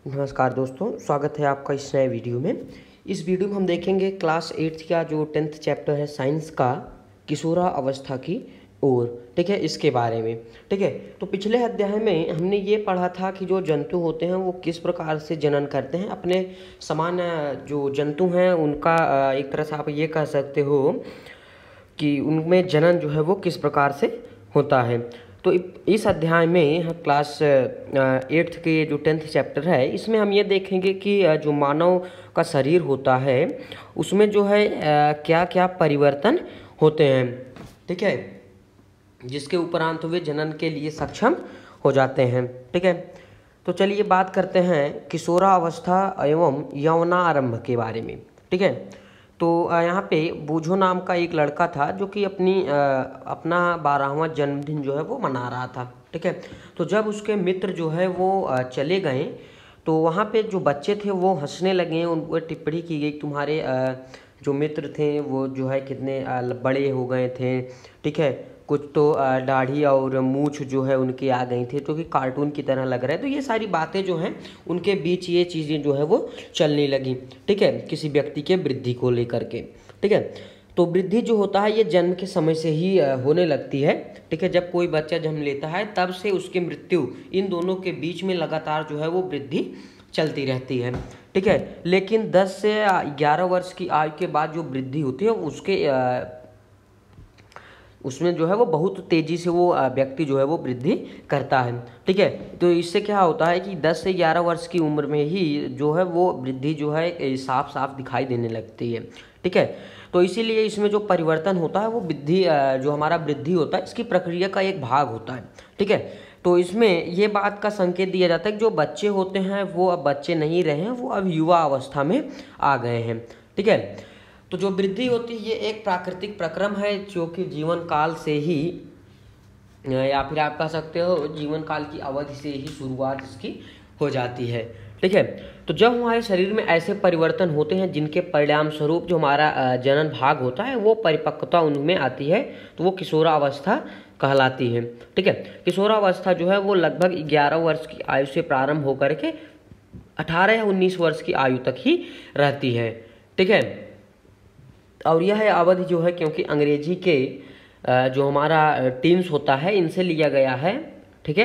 नमस्कार दोस्तों, स्वागत है आपका इस नए वीडियो में। इस वीडियो में हम देखेंगे क्लास 8 का जो 10th चैप्टर है साइंस का, किशोरा अवस्था की ओर। ठीक है, इसके बारे में। ठीक है, तो पिछले अध्याय में हमने ये पढ़ा था कि जो जंतु होते हैं वो किस प्रकार से जनन करते हैं। अपने समान जो जंतु हैं उनका एक तरह से आप ये कह सकते हो कि उनमें जनन जो है वो किस प्रकार से होता है। तो इस अध्याय में हम क्लास 8th के जो 10th चैप्टर है इसमें हम ये देखेंगे कि जो मानव का शरीर होता है उसमें जो है क्या क्या परिवर्तन होते हैं। ठीक है, जिसके उपरांत वे जनन के लिए सक्षम हो जाते हैं। ठीक है, तो चलिए बात करते हैं किशोरावस्था एवं यौवनारंभ के बारे में। ठीक है, तो यहाँ पे बूझो नाम का एक लड़का था जो कि अपना 12वां जन्मदिन जो है वो मना रहा था। ठीक है, तो जब उसके मित्र जो है वो चले गए तो वहाँ पे जो बच्चे थे वो हंसने लगे। उन पर टिप्पणी की गई, तुम्हारे जो मित्र थे वो जो है कितने बड़े हो गए थे। ठीक है, कुछ तो दाढ़ी और मूछ जो है उनकी आ गई थी, तो कि कार्टून की तरह लग रहा है। तो ये सारी बातें जो हैं उनके बीच ये चीज़ें जो है वो चलने लगी। ठीक है, किसी व्यक्ति के वृद्धि को लेकर के। ठीक है, तो वृद्धि जो होता है ये जन्म के समय से ही होने लगती है। ठीक है, जब कोई बच्चा जन्म लेता है तब से उसकी मृत्यु, इन दोनों के बीच में लगातार जो है वो वृद्धि चलती रहती है। ठीक है, लेकिन 10 से 11 वर्ष की आयु के बाद जो वृद्धि होती है उसमें जो है वो बहुत तेज़ी से वो व्यक्ति जो है वो वृद्धि करता है। ठीक है, तो इससे क्या होता है कि 10 से 11 वर्ष की उम्र में ही जो है वो वृद्धि जो है साफ साफ दिखाई देने लगती है। ठीक है, तो इसीलिए इसमें जो परिवर्तन होता है वो वृद्धि, जो हमारा वृद्धि होता है इसकी प्रक्रिया का एक भाग होता है। ठीक है, तो इसमें ये बात का संकेत दिया जाता है कि जो बच्चे होते हैं वो अब बच्चे नहीं रहे हैं, वो अब युवा अवस्था में आ गए हैं। ठीक है, तो जो वृद्धि होती है ये एक प्राकृतिक प्रक्रम है जो कि जीवन काल से ही, या फिर आप कह सकते हो जीवन काल की अवधि से ही शुरुआत इसकी हो जाती है। ठीक है, तो जब हमारे शरीर में ऐसे परिवर्तन होते हैं जिनके परिणाम स्वरूप जो हमारा जनन भाग होता है वो परिपक्वता उनमें आती है, तो वो किशोरावस्था कहलाती है। ठीक है, किशोरावस्था जो है वो लगभग 11 वर्ष की आयु से प्रारंभ होकर के 18 या 19 वर्ष की आयु तक ही रहती है। ठीक है, और यह अवधि जो है क्योंकि अंग्रेजी के जो हमारा टीन्स होता है इनसे लिया गया है। ठीक है,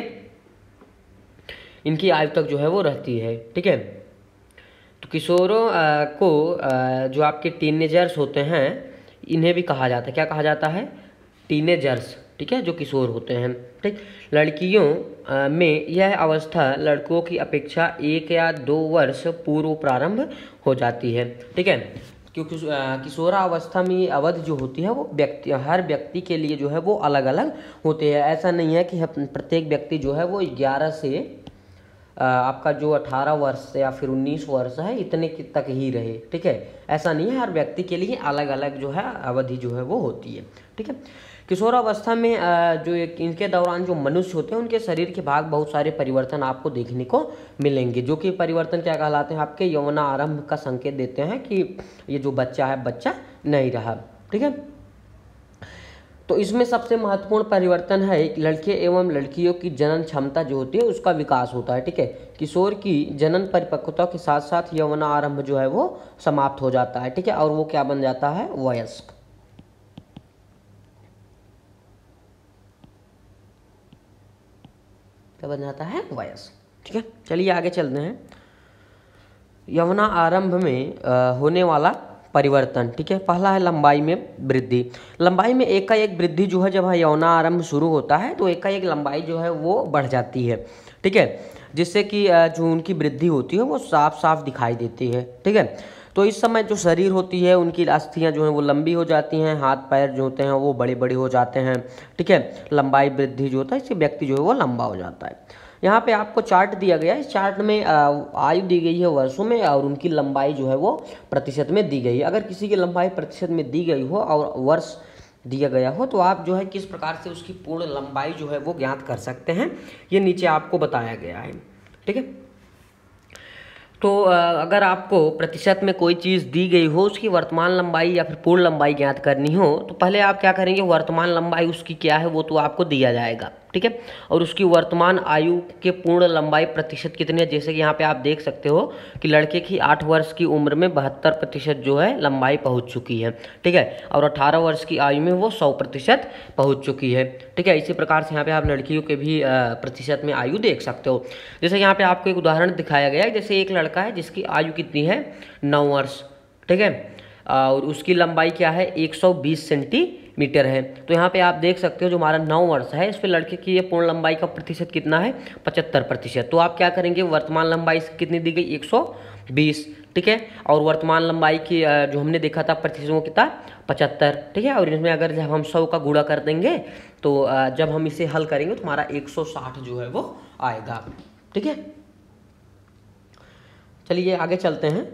इनकी आयु तक जो है वो रहती है। ठीक है, तो किशोरों को जो आपके टीनेजर्स होते हैं इन्हें भी कहा जाता है, क्या कहा जाता है? टीनेजर्स। ठीक है, जो किशोर होते हैं। ठीक, लड़कियों में यह अवस्था लड़कों की अपेक्षा 1 या 2 वर्ष पूर्व प्रारंभ हो जाती है। ठीक है, क्योंकि किशोरावस्था में ये अवधि जो होती है वो हर व्यक्ति के लिए जो है वो अलग अलग होते हैं। ऐसा नहीं है कि प्रत्येक व्यक्ति जो है वो 11 से आपका जो 18 वर्ष या फिर 19 वर्ष है इतने तक ही रहे। ठीक है, ऐसा नहीं है, हर व्यक्ति के लिए अलग अलग जो है अवधि जो है वो होती है। ठीक है, किशोरावस्था में जो इनके दौरान जो मनुष्य होते हैं उनके शरीर के भाग बहुत सारे परिवर्तन आपको देखने को मिलेंगे, जो कि परिवर्तन क्या कहलाते हैं? आपके यौवनारंभ का संकेत देते हैं कि ये जो बच्चा है बच्चा नहीं रहा। ठीक है, तो इसमें सबसे महत्वपूर्ण परिवर्तन है लड़के एवं लड़कियों की जनन क्षमता जो होती है उसका विकास होता है। ठीक है, किशोर की जनन परिपक्वता के साथ साथ यौवनारंभ जो है वो समाप्त हो जाता है। ठीक है, और वो क्या बन जाता है? वयस्क। क्या बन जाता है? वयस्क। ठीक है, चलिए आगे चलते हैं। यौवना आरंभ में होने वाला परिवर्तन। ठीक है, पहला है लंबाई में वृद्धि। लंबाई में एकाएक वृद्धि जो है, जब यौवना आरंभ शुरू होता है तो एकाएक लंबाई जो है वो बढ़ जाती है। ठीक है, जिससे कि जो उनकी वृद्धि होती है वो साफ साफ दिखाई देती है। ठीक है, तो इस समय जो शरीर होती है उनकी अस्थियां जो हैं वो लंबी हो जाती हैं, हाथ पैर जो होते हैं वो बड़े बड़े हो जाते हैं। ठीक है, लंबाई वृद्धि जो होता है इससे व्यक्ति जो है वो लंबा हो जाता है। यहाँ पे आपको चार्ट दिया गया है, इस चार्ट में आयु दी गई है वर्षों में और उनकी लंबाई जो है वो प्रतिशत में दी गई है। अगर किसी की लंबाई प्रतिशत में दी गई हो और वर्ष दिया गया हो तो आप जो है किस प्रकार से उसकी पूर्ण लंबाई जो है वो ज्ञात कर सकते हैं, ये नीचे आपको बताया गया है। ठीक है, तो अगर आपको प्रतिशत में कोई चीज़ दी गई हो, उसकी वर्तमान लंबाई या फिर पूर्ण लंबाई ज्ञात करनी हो तो पहले आप क्या करेंगे? वर्तमान लंबाई उसकी क्या है वो तो आपको दिया जाएगा। ठीक है। और उसकी वर्तमान आयु के पूर्ण लंबाई प्रतिशत कितनी है, जैसे कि यहाँ पे आप देख सकते हो कि लड़के की 8 वर्ष की उम्र में 72% जो है लंबाई पहुँच चुकी है, ठीक है। और 18 वर्ष की आयु में वो 100% पहुँच चुकी है, ठीक है। इसी प्रकार से यहाँ पे आप लड़कियों के भी प्रतिशत में आयु देख सकते हो। जैसे यहाँ पे आपको एक उदाहरण दिखाया गया है, जैसे एक लड़का है जिसकी आयु कितनी है 9 वर्ष, ठीक है, और उसकी लंबाई क्या है 120 सेंटीमीटर है। तो यहाँ पे आप देख सकते हो जो हमारा 9 वर्ष है इस पे लड़के की ये पूर्ण लंबाई का प्रतिशत कितना है 75%। तो आप क्या करेंगे, वर्तमान लंबाई कितनी दी गई 120, ठीक है, और वर्तमान लंबाई की जो हमने देखा था प्रतिशत वो कितना 75, ठीक है। और इसमें अगर जब हम 100 का गुणा कर देंगे तो जब हम इसे हल करेंगे तो हमारा 160 जो है वो आएगा, ठीक है। चलिए आगे चलते हैं।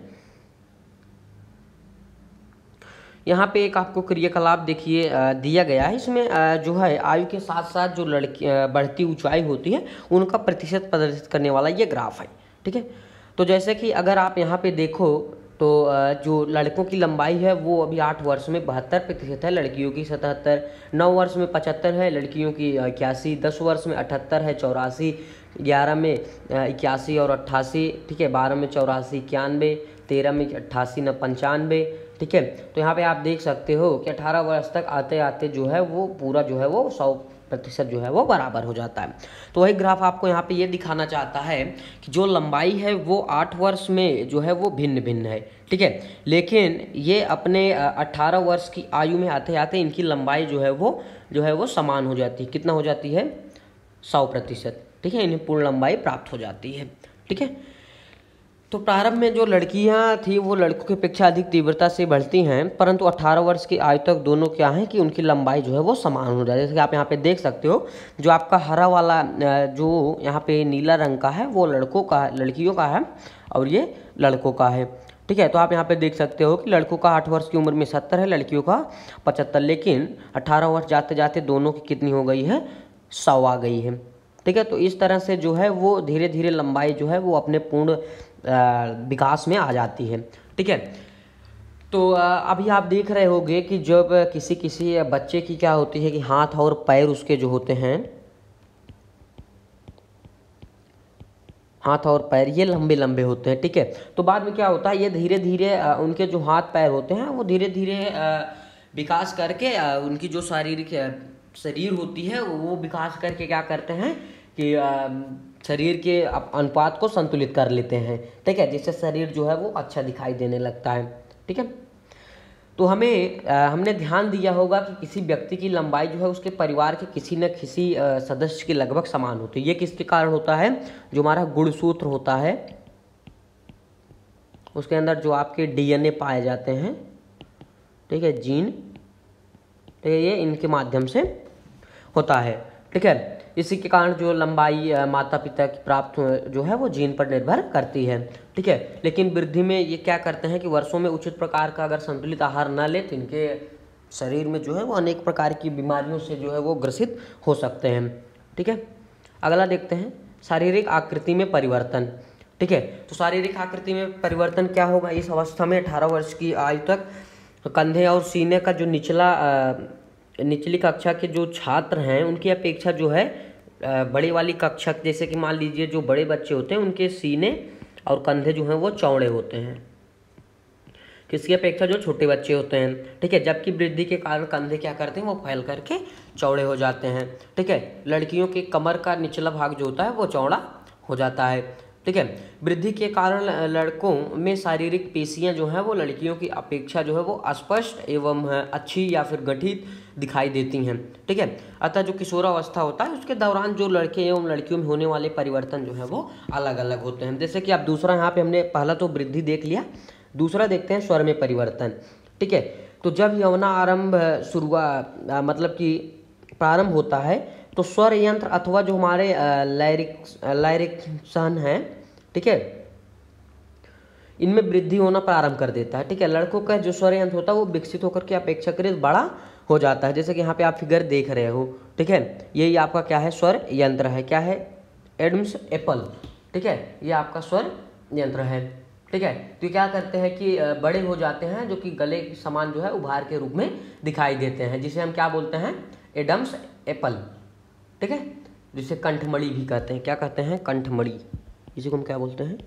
यहाँ पे एक आपको क्रियाकलाप देखिए दिया गया है, इसमें जो है आयु के साथ साथ जो लड़की बढ़ती ऊंचाई होती है उनका प्रतिशत प्रदर्शित करने वाला ये ग्राफ है, ठीक है। तो जैसे कि अगर आप यहाँ पे देखो तो जो लड़कों की लंबाई है वो अभी 8 वर्ष में 72% है, लड़कियों की 77, 9 वर्ष में 75 है, लड़कियों की 81, 10 वर्ष में 78 है, 84, 11 में 81 और 88, ठीक है, 12 में 84, 91, 13 में 88 न 95, ठीक है। तो यहाँ पे आप देख सकते हो कि 18 वर्ष तक आते आते जो है वो पूरा जो है वो 100% जो है वो बराबर हो जाता है। तो वही ग्राफ आपको यहाँ पे ये दिखाना चाहता है कि जो लंबाई है वो 8 वर्ष में जो है वो भिन्न भिन्न है, ठीक है, लेकिन ये अपने 18 वर्ष की आयु में आते आते इनकी लंबाई जो है वो समान हो जाती है। कितना हो जाती है 100%, ठीक है, इन्हें पूर्ण लंबाई प्राप्त हो जाती है, ठीक है। तो प्रारंभ में जो लड़कियां थी वो लड़कों की अपेक्षा अधिक तीव्रता से बढ़ती हैं, परंतु 18 वर्ष की आयु तक दोनों क्या है कि उनकी लंबाई जो है वो समान हो जाती है। जैसे कि आप यहाँ पे देख सकते हो जो आपका हरा वाला जो यहाँ पे नीला रंग का है वो लड़कियों का है और ये लड़कों का है, ठीक है। तो आप यहाँ पे देख सकते हो कि लड़कों का 8 वर्ष की उम्र में 70 है, लड़कियों का 75, लेकिन 18 वर्ष जाते जाते दोनों की कितनी हो गई है 100 आ गई है, ठीक है। तो इस तरह से जो है वो धीरे धीरे लंबाई जो है वो अपने पूर्ण विकास में आ जाती है, ठीक है। तो अभी आप देख रहे होंगे कि जब किसी बच्चे की क्या होती है कि हाथ और पैर उसके जो होते हैं, हाथ और पैर ये लंबे लंबे होते हैं, ठीक है। तो बाद में क्या होता है ये धीरे धीरे उनके जो हाथ पैर होते हैं वो धीरे धीरे विकास करके उनकी जो शारीरिक शरीर होती है वो विकास करके क्या करते हैं कि शरीर के अनुपात को संतुलित कर लेते हैं, ठीक है, जिससे शरीर जो है वो अच्छा दिखाई देने लगता है, ठीक है। तो हमने ध्यान दिया होगा कि किसी व्यक्ति की लंबाई जो है उसके परिवार के किसी न किसी सदस्य के लगभग समान होती है। ये किसके कारण होता है, जो हमारा गुणसूत्र होता है उसके अंदर जो आपके डीएनए पाए जाते हैं, ठीक है, जीन, ठीक है, ये इनके माध्यम से होता है, ठीक है। इसी के कारण जो लंबाई माता पिता की प्राप्त जो है वो जीन पर निर्भर करती है, ठीक है। लेकिन वृद्धि में ये क्या करते हैं कि वर्षों में उचित प्रकार का अगर संतुलित आहार न ले तो इनके शरीर में जो है वो अनेक प्रकार की बीमारियों से जो है वो ग्रसित हो सकते हैं, ठीक है। अगला देखते हैं शारीरिक आकृति में परिवर्तन, ठीक है। तो शारीरिक आकृति में परिवर्तन क्या होगा इस अवस्था में 18 वर्ष की आयु तक कंधे और सीने का जो निचली कक्षा के जो छात्र हैं उनकी अपेक्षा जो है बड़ी वाली कक्षा, जैसे कि मान लीजिए जो बड़े बच्चे होते हैं उनके सीने और कंधे जो हैं वो चौड़े होते हैं, किसकी अपेक्षा जो छोटे बच्चे होते हैं, ठीक है। जबकि वृद्धि के कारण कंधे क्या करते हैं वो फैल करके चौड़े हो जाते हैं, ठीक है। लड़कियों के कमर का निचला भाग जो होता है वो चौड़ा हो जाता है, ठीक है। वृद्धि के कारण लड़कों में शारीरिक पेशियां जो हैं वो लड़कियों की अपेक्षा जो है वो अस्पष्ट एवं अच्छी या फिर गठित दिखाई देती हैं, ठीक है। अतः जो किशोरावस्था होता है उसके दौरान जो लड़के एवं लड़कियों में होने वाले परिवर्तन जो है वो अलग अलग होते हैं। जैसे कि आप दूसरा यहाँ पे हमने पहला तो वृद्धि देख लिया, दूसरा देखते हैं स्वर में परिवर्तन, ठीक है। तो जब यौना आरंभ मतलब कि प्रारंभ होता है तो स्वर यंत्र अथवा जो हमारे लैरिक सन है, ठीक है, इनमें वृद्धि होना प्रारंभ कर देता है, ठीक है। लड़कों का जो स्वर यंत्र होता है वो विकसित होकर के अपेक्षाकृत बड़ा हो जाता है, जैसे कि यहाँ पे आप फिगर देख रहे हो, ठीक है। यही आपका क्या है स्वर यंत्र है, क्या है एडम्स एप्पल, ठीक है, ये आपका स्वर यंत्र है, ठीक है। तो क्या करते हैं कि बड़े हो जाते हैं जो कि गले के समान जो है उभार के रूप में दिखाई देते हैं, जिसे हम क्या बोलते हैं एडम्स एप्पल, ठीक है। जिसे कंठमणि भी कहते हैं। क्या कहते हैं? कंठमणि। इसी को हम क्या बोलते हैं?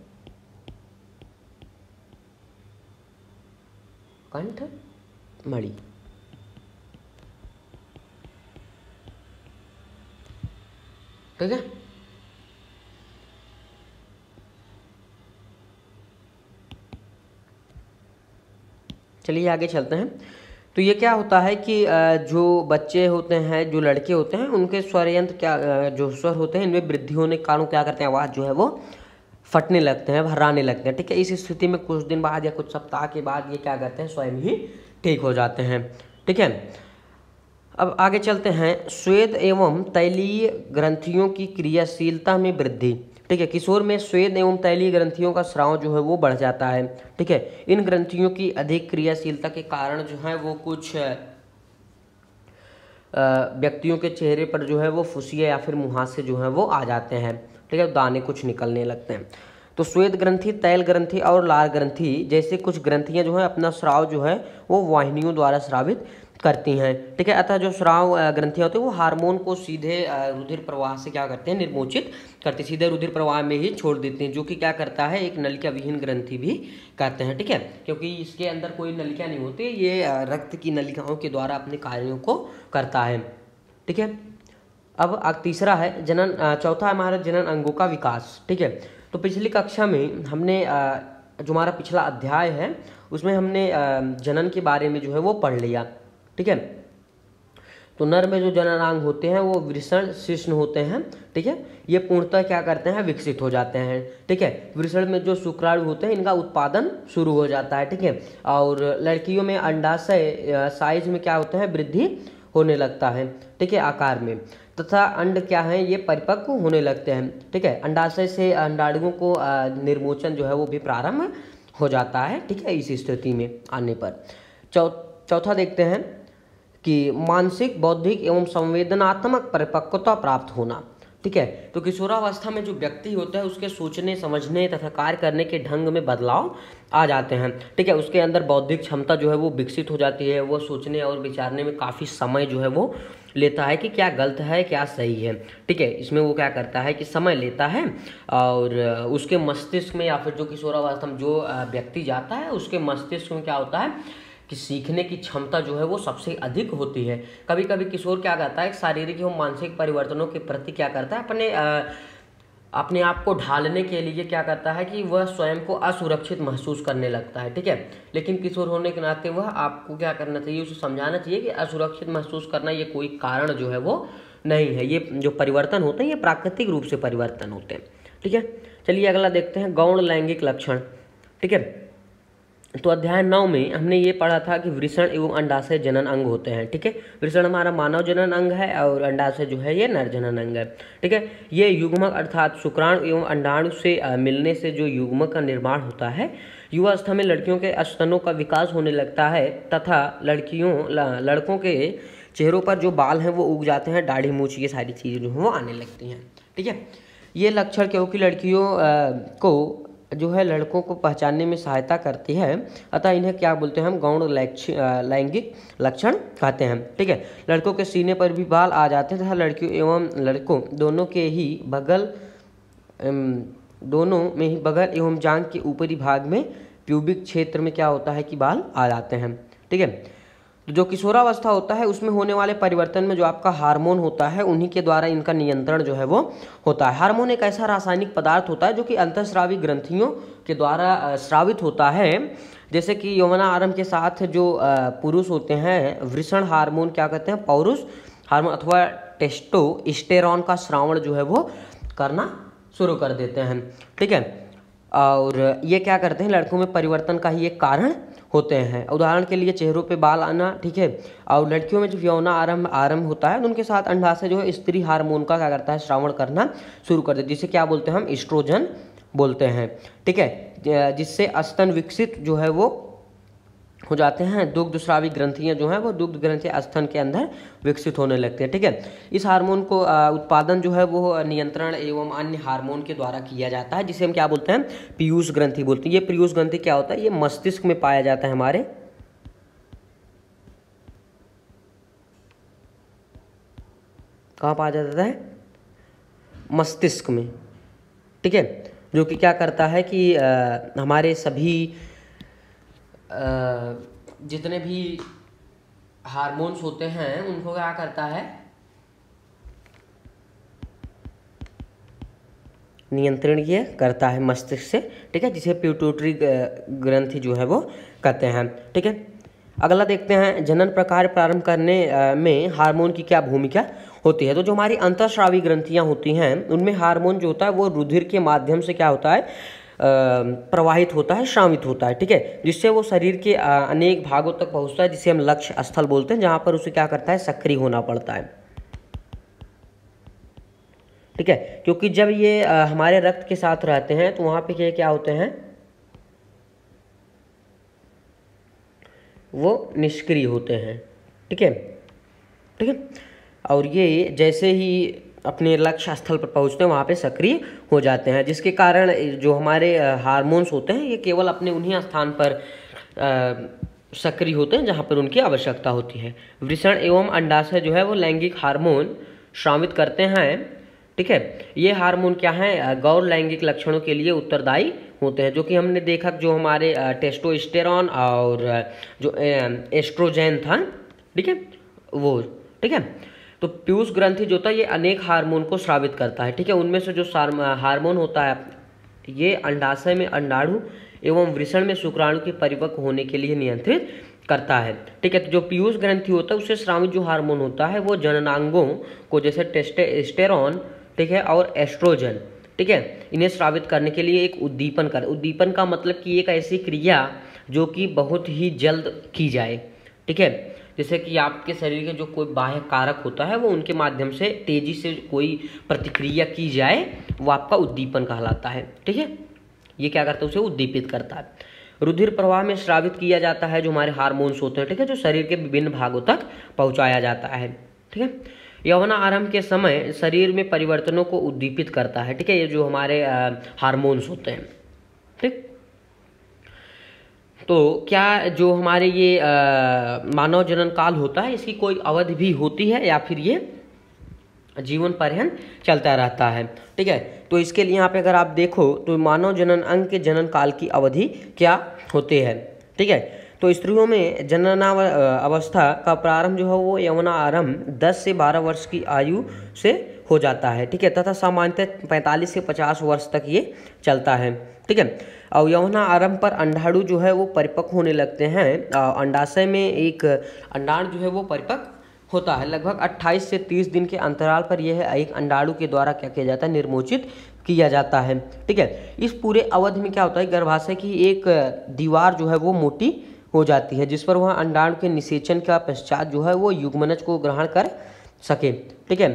कंठमणि। ठीक है। चलिए आगे चलते हैं। तो ये क्या होता है कि जो बच्चे होते हैं, जो लड़के होते हैं, उनके स्वर यंत्र क्या जो स्वर होते हैं, इनमें वृद्धि होने के कारण क्या करते हैं, आवाज़ जो है वो फटने लगते हैं, भर्राने लगते हैं। ठीक है। इस स्थिति में कुछ दिन बाद या कुछ सप्ताह के बाद ये क्या करते हैं, स्वयं ही ठीक हो जाते हैं। ठीक है। अब आगे चलते हैं। स्वेद एवं तैलीय ग्रंथियों की क्रियाशीलता में वृद्धि। ठीक है। किशोर में स्वेद एवं तैलीय ग्रंथियों का स्राव जो है वो बढ़ जाता है। ठीक है। इन ग्रंथियों की अधिक क्रियाशीलता के कारण जो है वो कुछ व्यक्तियों के चेहरे पर जो है वो फुसिया या फिर मुहासे जो है वो आ जाते हैं। ठीक है। दाने कुछ निकलने लगते हैं। तो श्वेत ग्रंथि, तैल ग्रंथि और लाल ग्रंथि जैसे कुछ ग्रंथियां जो है अपना स्राव जो है वो वाहिनियों द्वारा स्रावित करती हैं। ठीक है। अतः जो स्राव ग्रंथियां होती हैं वो हार्मोन को सीधे रुधिर प्रवाह से क्या करते हैं, निर्मोचित करते, सीधे रुधिर प्रवाह में ही छोड़ देते हैं, जो कि क्या करता है, एक नलिका विहीन ग्रंथि भी कहते हैं। ठीक है। क्योंकि इसके अंदर कोई नलिका नहीं होती, ये रक्त की नलिकाओं के द्वारा अपने कार्यों को करता है। ठीक है। अब तीसरा है जनन, चौथा है हमारा जनन अंगों का विकास। ठीक है। तो पिछली कक्षा में हमने जो हमारा पिछला अध्याय है उसमें हमने जनन के बारे में जो है वो पढ़ लिया। ठीक है। तो नर में जो जननांग होते हैं वो वृषण शिश्न होते हैं। ठीक है। ये पूर्णतः क्या करते हैं, विकसित हो जाते हैं। ठीक है। वृषण में जो शुक्राणु होते हैं इनका उत्पादन शुरू हो जाता है। ठीक है। और लड़कियों में अंडाशय साइज में क्या होते हैं, वृद्धि होने लगता है। ठीक है, आकार में, तथा अंड क्या है, ये परिपक्व होने लगते हैं। ठीक है। अंडाशय से अंडाणुओं को निर्मोचन जो है वो भी प्रारंभ हो जाता है। ठीक है। इस स्थिति में आने पर चौथा देखते हैं कि मानसिक, बौद्धिक एवं संवेदनात्मक परिपक्वता प्राप्त होना। ठीक है। तो किशोरावस्था में जो व्यक्ति होता है उसके सोचने, समझने तथा कार्य करने के ढंग में बदलाव आ जाते हैं। ठीक है। उसके अंदर बौद्धिक क्षमता जो है वो विकसित हो जाती है। वो सोचने और विचारने में काफ़ी समय जो है वो लेता है कि क्या गलत है क्या सही है। ठीक है। इसमें वो क्या करता है कि समय लेता है और उसके मस्तिष्क में या फिर जो किशोरावस्था में जो व्यक्ति जाता है उसके मस्तिष्क में क्या होता है कि सीखने की क्षमता जो है वो सबसे अधिक होती है। कभी कभी किशोर क्या करता है, शारीरिक एवं मानसिक परिवर्तनों के प्रति क्या करता है, अपने आप को ढालने के लिए क्या करता है कि वह स्वयं को असुरक्षित महसूस करने लगता है। ठीक है। लेकिन किशोर होने के नाते वह आपको क्या करना चाहिए, उसे समझाना चाहिए कि असुरक्षित महसूस करना ये कोई कारण जो है वो नहीं है। ये जो परिवर्तन होते हैं ये प्राकृतिक रूप से परिवर्तन होते हैं। ठीक है। चलिए अगला देखते हैं, गौण लैंगिक लक्षण। ठीक है। तो अध्याय 9 में हमने ये पढ़ा था कि वृषण एवं अंडाशय जनन अंग होते हैं। ठीक है। वृषण हमारा मानव जनन अंग है और अंडाशय जो है ये नर जनन अंग है। ठीक है। ये युग्मक अर्थात शुक्राणु एवं अंडाणु से मिलने से जो युग्मक का निर्माण होता है, युवावस्था में लड़कियों के स्तनों का विकास होने लगता है तथा लड़कों के चेहरों पर जो बाल हैं वो उग जाते हैं, दाढ़ी मूछ ये सारी चीज़ें जो हैं वो आने लगती हैं। ठीक है। ये लक्षण क्योंकि लड़कियों को जो है लड़कों को पहचानने में सहायता करती है, अतः इन्हें क्या बोलते हैं हम, गौण लैंगिक लक्षण कहते हैं। ठीक है। लड़कों के सीने पर भी बाल आ जाते हैं तथा लड़कियों एवं लड़कों दोनों में ही बगल एवं जांघ के ऊपरी भाग में प्यूबिक क्षेत्र में क्या होता है कि बाल आ जाते हैं। ठीक है। जो किशोरावस्था होता है उसमें होने वाले परिवर्तन में जो आपका हार्मोन होता है उन्हीं के द्वारा इनका नियंत्रण जो है वो होता है। हार्मोन एक ऐसा रासायनिक पदार्थ होता है जो कि अंतःस्रावी ग्रंथियों के द्वारा स्रावित होता है। जैसे कि यौवना आरंभ के साथ जो पुरुष होते हैं, वृषण हार्मोन क्या कहते हैं, पौरुष हार्मोन अथवा टेस्टोस्टेरोन का स्रावण जो है वो करना शुरू कर देते हैं। ठीक है। और ये क्या करते हैं, लड़कों में परिवर्तन का ही एक कारण होते हैं। उदाहरण के लिए चेहरों पे बाल आना। ठीक है। और लड़कियों में जब यौना आरंभ होता है तो उनके साथ अंडाशय जो है स्त्री हार्मोन का क्या करता है, श्रावण करना शुरू कर देता है, जिसे क्या बोलते हैं हम, एस्ट्रोजन बोलते हैं। ठीक है। जिससे स्तन विकसित जो है वो हो जाते हैं। दुग्धस्रावी ग्रंथियां जो हैं वो दुग्ध ग्रंथियां स्तन के अंदर विकसित होने लगते हैं। ठीक है। इस हार्मोन को उत्पादन जो है वो नियंत्रण एवं अन्य हार्मोन के द्वारा किया जाता है, जिसे हम क्या बोलते हैं, पीयूष ग्रंथि बोलते हैं। ये पीयूष ग्रंथि क्या होता है, ये मस्तिष्क में पाया जाता है हमारे। कहाँ पाया जाता है, मस्तिष्क में, ठीक है, जो कि क्या करता है कि हमारे सभी जितने भी हार्मोन्स होते हैं उनको क्या करता है, नियंत्रण ये करता है मस्तिष्क से, ठीक है, जिसे पिट्यूटरी ग्रंथि जो है वो कहते हैं, ठीक है। अगला देखते हैं, जनन प्रक्रिया प्रारंभ करने में हार्मोन की क्या भूमिका होती है। तो जो हमारी अंतःस्रावी ग्रंथियां होती हैं उनमें हार्मोन जो होता है वो रुधिर के माध्यम से क्या होता है, प्रवाहित होता है, श्रावित होता है, ठीक है, जिससे वो शरीर के अनेक भागों तक पहुंचता है, जिसे हम लक्ष्य स्थल बोलते हैं, जहां पर उसे क्या करता है, सक्रिय होना पड़ता है, ठीक है। क्योंकि जब ये हमारे रक्त के साथ रहते हैं तो वहां पे क्या होते हैं, वो निष्क्रिय होते हैं, ठीक है, ठीक है। और ये जैसे ही अपने लक्ष्य स्थल पर पहुंचते हैं वहाँ पे सक्रिय हो जाते हैं, जिसके कारण जो हमारे हार्मोन्स होते हैं ये केवल अपने उन्हीं स्थान पर सक्रिय होते हैं जहाँ पर उनकी आवश्यकता होती है। वृषण एवं अंडाशय जो है वो लैंगिक हार्मोन स्रावित करते हैं, ठीक है। ये हार्मोन क्या है, गौर लैंगिक लक्षणों के लिए उत्तरदायी होते हैं, जो कि हमने देखा जो हमारे टेस्टोस्टेरॉन और जो एस्ट्रोजेन था, ठीक है, वो, ठीक है। तो पीयूष ग्रंथि जो होता है ये अनेक हार्मोन को स्रावित करता है, ठीक है। उनमें से जो हार्मोन होता है ये अंडाशय में अंडाणु एवं वृषण में शुक्राणु के परिपक्व होने के लिए नियंत्रित करता है, ठीक है। तो जो पीयूष ग्रंथि होता है उससे स्रावित जो हार्मोन होता है वो जननांगों को, जैसे टेस्टोस्टेरॉन, ठीक है, और एस्ट्रोजन, ठीक है, इन्हें स्रावित करने के लिए एक उद्दीपन का मतलब कि एक ऐसी क्रिया जो कि बहुत ही जल्द की जाए, ठीक है। जैसे कि आपके शरीर के जो कोई बाह्य कारक होता है वो उनके माध्यम से तेजी से कोई प्रतिक्रिया की जाए, वो आपका उद्दीपन कहलाता है, ठीक है। ये क्या करता है, उसे उद्दीपित करता है। रुधिर प्रवाह में स्रावित किया जाता है जो हमारे हार्मोन्स होते हैं, ठीक है, जो शरीर के विभिन्न भागों तक पहुंचाया जाता है, ठीक है। यौवन आरंभ के समय शरीर में परिवर्तनों को उद्दीपित करता है, ठीक है, ये जो हमारे हार्मोन्स होते हैं, ठीक। तो क्या जो हमारे ये मानव जनन काल होता है इसकी कोई अवधि भी होती है या फिर ये जीवन पर्यंत चलता रहता है, ठीक है। तो इसके लिए यहाँ पे अगर आप देखो तो मानव जनन अंग के जनन काल की अवधि क्या होती है, ठीक है। तो स्त्रियों में जननावस्था का प्रारंभ जो है वो यौवना आरंभ 10 से 12 वर्ष की आयु से हो जाता है, ठीक है, तथा सामान्यतः 45 से 50 वर्ष तक ये चलता है, ठीक है। और यौवना आरंभ पर अंडाणु जो है वो परिपक्व होने लगते हैं। अंडाशय में एक अंडाणु जो है वो परिपक्व होता है, लगभग 28 से 30 दिन के अंतराल पर यह एक अंडाणु के द्वारा क्या किया जाता है, निर्मोचित किया जाता है, ठीक है। इस पूरे अवधि में क्या होता है, गर्भाशय की एक दीवार जो है वो मोटी हो जाती है, जिस पर वह अंडाणु के निषेचन का पश्चात जो है वो युग्मनज को ग्रहण कर सके, ठीक है,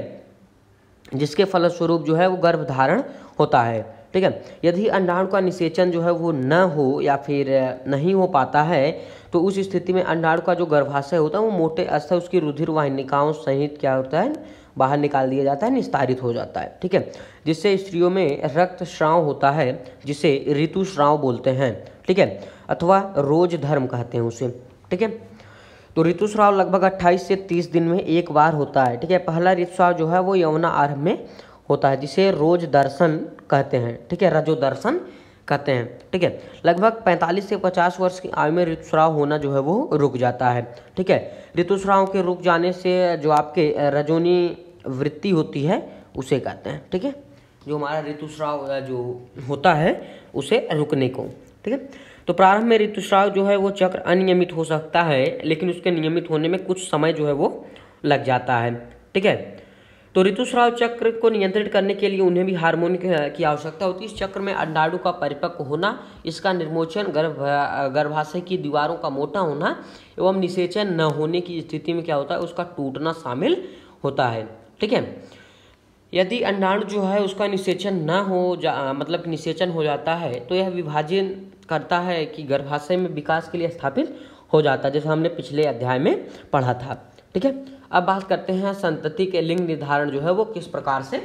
जिसके फलस्वरूप जो है वो गर्भधारण होता है, ठीक है। यदि अंडाणु का निषेचन जो है वो न हो या फिर नहीं हो पाता है तो उस स्थिति में अंडाणु का जो गर्भाशय होता है वो मोटे स्तर उसकी रुधिर वाहिनिकाओं सहित क्या होता है, बाहर निकाल दिया जाता है, निस्तारित हो जाता है, ठीक है, जिससे स्त्रियों में रक्तस्राव होता है, जिसे ऋतुस्राव बोलते हैं, ठीक है, अथवा रोज धर्म कहते हैं उसे, ठीक है। तो ऋतुस्राव लगभग 28 से 30 दिन में एक बार होता है, ठीक है। पहला ऋतुस्राव जो है वो यौवना आरंभ में होता है, जिसे रोज दर्शन कहते हैं, ठीक है, रजो दर्शन कहते हैं, ठीक है। लगभग 45 से 50 वर्ष की आयु में ऋतुस्राव होना जो है वो रुक जाता है, ठीक है। ऋतुस्राव के रुक जाने से जो आपके रजोनी वृत्ति होती है उसे कहते हैं, ठीक है, जो हमारा ऋतुस्राव जो होता है उसे रुकने को, ठीक है। तो प्रारंभ में ऋतुस्राव जो है वो चक्र अनियमित हो सकता है, लेकिन उसके नियमित होने में कुछ समय जो है वो लग जाता है, ठीक है। तो ऋतुस्राव चक्र को नियंत्रित करने के लिए उन्हें भी हार्मोन की आवश्यकता होती है। इस चक्र में अंडाणु का परिपक्व होना, इसका निर्मोचन, गर्भाशय की दीवारों का मोटा होना एवं निषेचन न होने की स्थिति में क्या होता है, उसका टूटना शामिल होता है, ठीक है। यदि अंडाणु जो है उसका निषेचन न हो मतलब निषेचन हो जाता है तो यह विभाजन करता है कि गर्भाशय में विकास के लिए स्थापित हो जाता है, जैसे हमने पिछले अध्याय में पढ़ा था, ठीक है। अब बात करते हैं संतति के लिंग निर्धारण जो है वो किस प्रकार से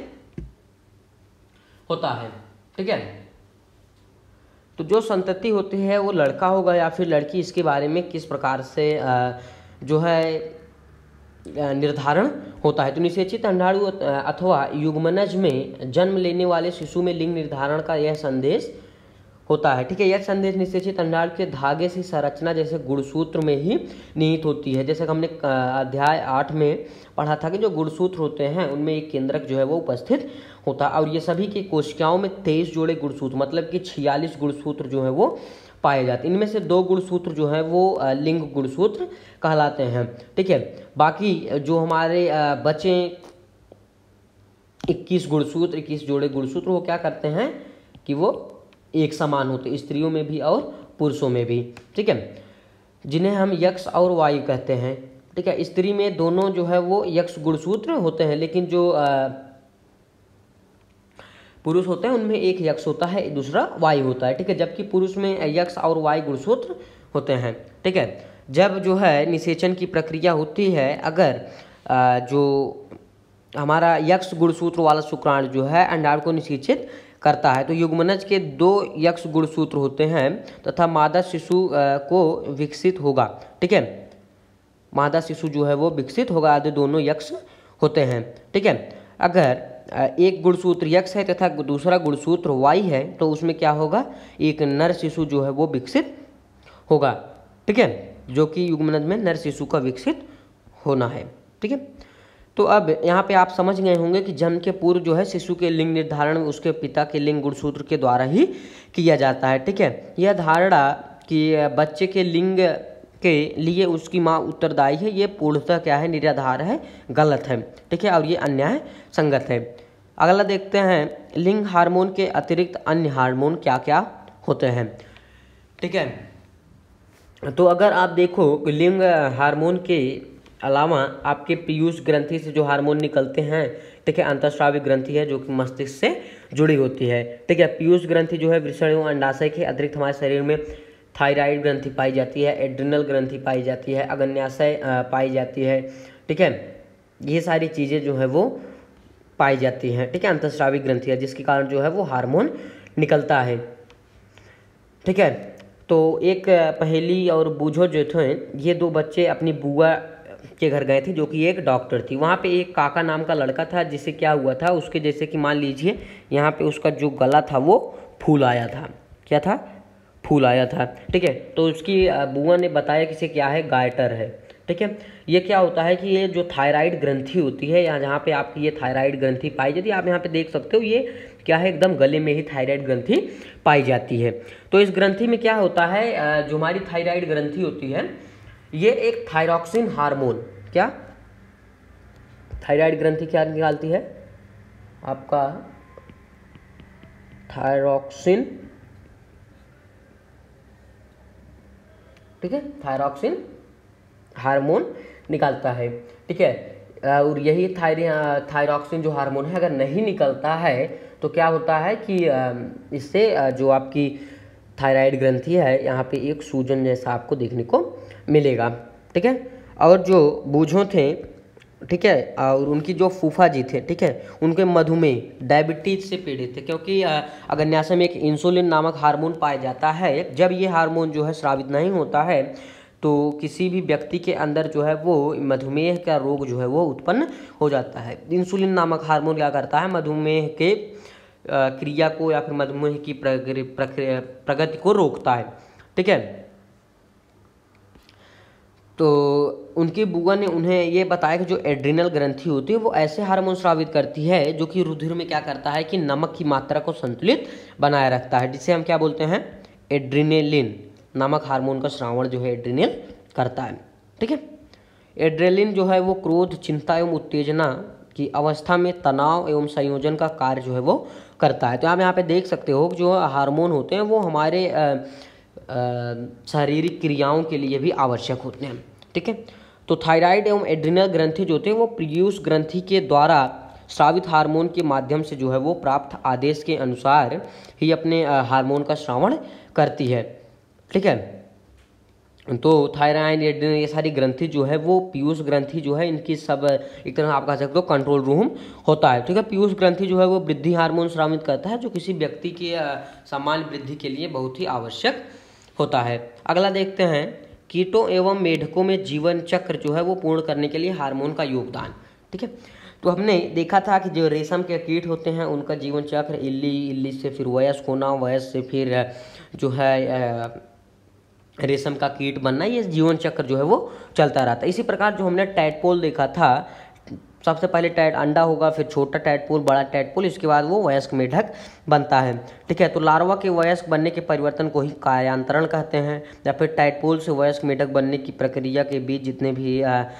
होता है, ठीक है। तो जो संतति होती है वो लड़का होगा या फिर लड़की, इसके बारे में किस प्रकार से जो है निर्धारण होता है। तो निषेचित अंडाणु अथवा युग्मनज में जन्म लेने वाले शिशु में लिंग निर्धारण का यह संदेश होता है। ठीक है, यह संदेश निषेचित अंडाणु के धागे से संरचना जैसे गुणसूत्र में ही निहित होती है। जैसे हमने अध्याय 8 में पढ़ा था कि जो गुणसूत्र होते हैं उनमें एक केंद्रक जो है वो उपस्थित होता है, और ये सभी की कोशिकाओं में 23 जोड़े गुणसूत्र मतलब कि 46 गुणसूत्र जो है वो पाए जाते हैं। इनमें से 2 गुणसूत्र जो है वो लिंग गुणसूत्र कहलाते हैं। ठीक है, बाकी जो हमारे बचे 21 गुणसूत्र, 21 जोड़े गुणसूत्र, वो क्या करते हैं कि वो एक समान होते, स्त्रियों में भी और पुरुषों में भी। ठीक है, जिन्हें हम यक्ष और वायु कहते हैं। ठीक है, स्त्री में दोनों जो है वो यक्ष गुणसूत्र होते हैं, लेकिन जो पुरुष होते हैं उनमें एक यक्ष होता है, दूसरा वायु होता है। ठीक है, जबकि पुरुष में यक्ष और वायु गुणसूत्र होते हैं। ठीक है, जब जो है निषेचन की प्रक्रिया होती है, अगर जो हमारा यक्ष गुणसूत्र वाला शुक्राणु जो है अंडाणु को निषेचित करता है, तो युग्मनज के 2 यक्ष गुणसूत्र होते हैं तथा मादा शिशु को विकसित होगा। ठीक है, मादा शिशु जो है वो विकसित होगा, आदि दोनों यक्ष होते हैं। ठीक है, अगर एक गुणसूत्र यक्ष है तथा दूसरा गुणसूत्र वाई है, तो उसमें क्या होगा, एक नर शिशु जो है वो विकसित होगा। ठीक है, जो कि युग्मनज में नर शिशु का विकसित होना है। ठीक है, तो अब यहाँ पे आप समझ गए होंगे कि जन्म के पूर्व जो है शिशु के लिंग निर्धारण उसके पिता के लिंग गुणसूत्र के द्वारा ही किया जाता है। ठीक है, यह धारणा कि बच्चे के लिंग के लिए उसकी माँ उत्तरदायी है, ये पूर्णतः क्या है, निराधार है, गलत है। ठीक है, और ये अन्याय संगत है। अगला देखते हैं, लिंग हार्मोन के अतिरिक्त अन्य हार्मोन क्या क्या होते हैं। ठीक है, तो अगर आप देखो लिंग हार्मोन के अलावा आपके पीयूष ग्रंथि से जो हार्मोन निकलते हैं, ठीक है, अंतःस्रावी ग्रंथि है जो कि मस्तिष्क से जुड़ी होती है। ठीक है, पीयूष ग्रंथि जो है वृषण एवं अंडाशय के अतिरिक्त हमारे शरीर में थायराइड ग्रंथि पाई जाती है, एड्रिनल ग्रंथि पाई जाती है, अग्न्याशय पाई जाती है। ठीक है, ये सारी चीज़ें जो है वो पाई जाती हैं। ठीक है, अंतःस्रावी ग्रंथि है जिसके कारण जो है वो हार्मोन निकलता है। ठीक है, तो एक पहेली और बूझो जो थे, ये 2 बच्चे अपनी बुआ के घर गए थे जो कि एक डॉक्टर थी। वहाँ पे एक काका नाम का लड़का था, जिससे क्या हुआ था, उसके जैसे कि मान लीजिए यहाँ पे उसका जो गला था वो फूल आया था। क्या था, फूल आया था। ठीक है, तो उसकी बुआ ने बताया कि इसे क्या है, गायटर है। ठीक है, ये क्या होता है कि ये जो थायराइड ग्रंथि होती है, या जहाँ पे आपकी ये थायराइड ग्रंथि पाई जाती है, आप यहाँ पे देख सकते हो, ये क्या है, एकदम गले में ही थायराइड ग्रंथि पाई जाती है। तो इस ग्रंथि में क्या होता है, जो हमारी थायराइड ग्रंथि होती है, ये एक थायरॉक्सिन हार्मोन, क्या थायराइड ग्रंथि क्या निकालती है, आपका थायरॉक्सिन। ठीक है, थायरॉक्सिन हार्मोन निकालता है। ठीक है, और यही थायरॉक्सिन जो हार्मोन है, अगर नहीं निकलता है तो क्या होता है कि इससे जो आपकी थायराइड ग्रंथि है, यहाँ पे एक सूजन जैसा आपको देखने को मिलेगा। ठीक है, और जो बूझो थे, ठीक है, और उनकी जो फूफा जी थे, ठीक है, उनके मधुमेह डायबिटीज से पीड़ित थे, क्योंकि अग्न्याशय में एक इंसुलिन नामक हार्मोन पाया जाता है। जब ये हार्मोन जो है स्रावित नहीं होता है, तो किसी भी व्यक्ति के अंदर जो है वो मधुमेह का रोग जो है वो उत्पन्न हो जाता है। इंसुलिन नामक हार्मोन क्या करता है, मधुमेह के क्रिया को या फिर मधुमेह की प्रगति को रोकता है। ठीक है, तो उनकी बुआ ने उन्हें ये बताया कि जो एड्रिनल ग्रंथि होती है वो ऐसे हार्मोन स्रावित करती है जो कि रुधिर में क्या करता है कि नमक की मात्रा को संतुलित बनाए रखता है, जिसे हम क्या बोलते हैं, एड्रिनेलिन नामक हार्मोन का स्रावण जो है एड्रिनल करता है। ठीक है, एड्रेलिन जो है वो क्रोध, चिंता एवं उत्तेजना की अवस्था में तनाव एवं संयोजन का कार्य जो है वो करता है। तो आप यहाँ पे देख सकते हो जो हार्मोन होते हैं वो हमारे शारीरिक क्रियाओं के लिए भी आवश्यक होते हैं। ठीक है, तो थायराइड एवं एड्रिनल ग्रंथि जो होते हैं वो पीयूष ग्रंथि के द्वारा स्रावित हार्मोन के माध्यम से जो है वो प्राप्त आदेश के अनुसार ही अपने हार्मोन का श्रावण करती है। ठीक है, तो थायराइड, एड्रिनल, ये सारी ग्रंथि जो है वो पीयूष ग्रंथि जो है इनकी सब एक तरह आप कह सकते हो कंट्रोल रूम होता है। ठीक है, पीयूष ग्रंथि जो है वो वृद्धि हार्मोन स्रावित करता है जो किसी व्यक्ति की सामान्य वृद्धि के लिए बहुत ही आवश्यक होता है। अगला देखते हैं कीटों एवं मेढकों में जीवन चक्र जो है वो पूर्ण करने के लिए हार्मोन का योगदान। ठीक है, तो हमने देखा था कि जो रेशम के कीट होते हैं उनका जीवन चक्र इल्ली से फिर वयस्क होना, वयस्क से फिर जो है रेशम का कीट बनना, ये जीवन चक्र जो है वो चलता रहता है। इसी प्रकार जो हमने टैडपोल देखा था, सबसे पहले अंडा होगा, फिर छोटा टैडपोल, बड़ा टैडपोल, इसके बाद वो वयस्क मेढक बनता है। ठीक है, तो लार्वा के वयस्क बनने के परिवर्तन को ही कायांतरण कहते हैं, या फिर टैडपोल से वयस्क मेढक बनने की प्रक्रिया के बीच जितने भी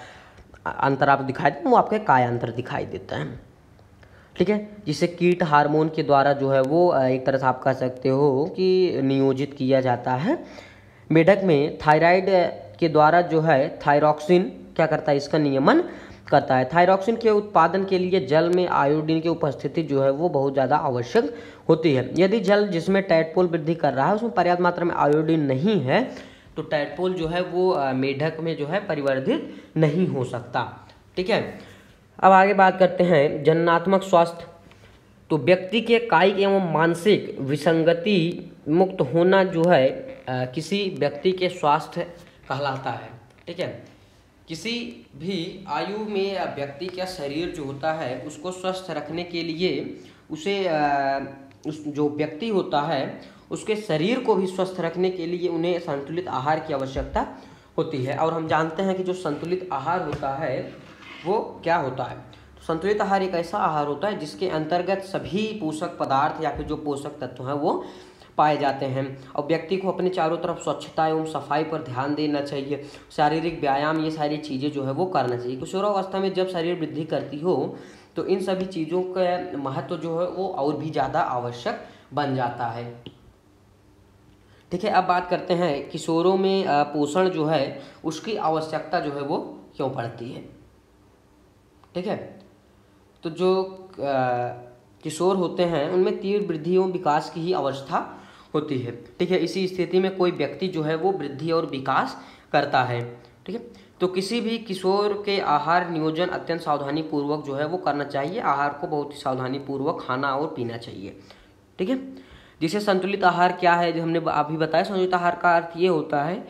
अंतर आपको दिखाई देते हैं वो आपके कायांतर दिखाई देता है। ठीक है, जिसे कीट हार्मोन के द्वारा जो है वो एक तरह से आप कह सकते हो कि नियोजित किया जाता है। मेढक में थायराइड के द्वारा जो है थायरॉक्सिन क्या करता है, इसका नियमन करता है। थायरॉक्सिन के उत्पादन के लिए जल में आयोडीन की उपस्थिति जो है वो बहुत ज़्यादा आवश्यक होती है। यदि जल जिसमें टैडपोल वृद्धि कर रहा है उसमें पर्याप्त मात्रा में आयोडीन नहीं है तो टैडपोल जो है वो मेढक में जो है परिवर्धित नहीं हो सकता। ठीक है, अब आगे बात करते हैं जननात्मक स्वास्थ्य। तो व्यक्ति के कायिक एवं मानसिक विसंगति मुक्त होना जो है किसी व्यक्ति के स्वास्थ्य कहलाता है। ठीक है, किसी भी आयु में व्यक्ति का शरीर जो होता है उसको स्वस्थ रखने के लिए उसे उस जो व्यक्ति होता है उसके शरीर को भी स्वस्थ रखने के लिए उन्हें संतुलित आहार की आवश्यकता होती है। और हम जानते हैं कि जो संतुलित आहार होता है वो क्या होता है। तो संतुलित आहार एक ऐसा आहार होता है जिसके अंतर्गत सभी पोषक पदार्थ या फिर जो पोषक तत्व हैं वो पाए जाते हैं। और व्यक्ति को अपने चारों तरफ स्वच्छता एवं सफाई पर ध्यान देना चाहिए, शारीरिक व्यायाम, ये सारी चीज़ें जो है वो करना चाहिए। किशोरावस्था में जब शरीर वृद्धि करती हो तो इन सभी चीज़ों का महत्व जो है वो और भी ज़्यादा आवश्यक बन जाता है। ठीक है, अब बात करते हैं किशोरों में पोषण जो है उसकी आवश्यकता जो है वो क्यों पड़ती है। ठीक है, तो जो किशोर होते हैं उनमें तीव्र वृद्धि एवं विकास की ही अवस्था होती है। ठीक है, इसी स्थिति में कोई व्यक्ति जो है वो वृद्धि और विकास करता है। ठीक है, तो किसी भी किशोर के आहार नियोजन अत्यंत सावधानी पूर्वक जो है वो करना चाहिए। आहार को बहुत ही सावधानी पूर्वक खाना और पीना चाहिए। ठीक है, जिसे संतुलित आहार क्या है, जो हमने अभी बताया, संतुलित आहार का अर्थ ये होता है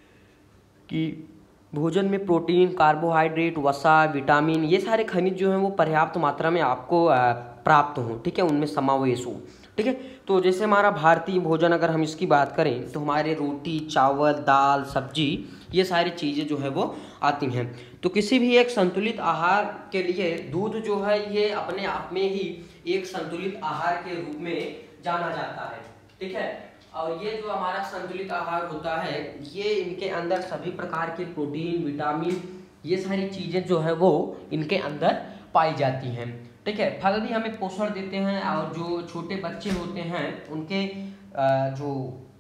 कि भोजन में प्रोटीन, कार्बोहाइड्रेट, वसा, विटामिन, ये सारे खनिज जो हैं वो पर्याप्त मात्रा में आपको प्राप्त हों। ठीक है, उनमें समावेश हो। ठीक है, तो जैसे हमारा भारतीय भोजन अगर हम इसकी बात करें तो हमारे रोटी, चावल, दाल, सब्जी, ये सारी चीज़ें जो है वो आती हैं। तो किसी भी एक संतुलित आहार के लिए दूध जो है ये अपने आप में ही एक संतुलित आहार के रूप में जाना जाता है। ठीक है, और ये जो हमारा संतुलित आहार होता है ये इनके अंदर सभी प्रकार के प्रोटीन, विटामिन, ये सारी चीज़ें जो है वो इनके अंदर पाई जाती हैं। ठीक है, फल भी हमें पोषण देते हैं। और जो छोटे बच्चे होते हैं उनके जो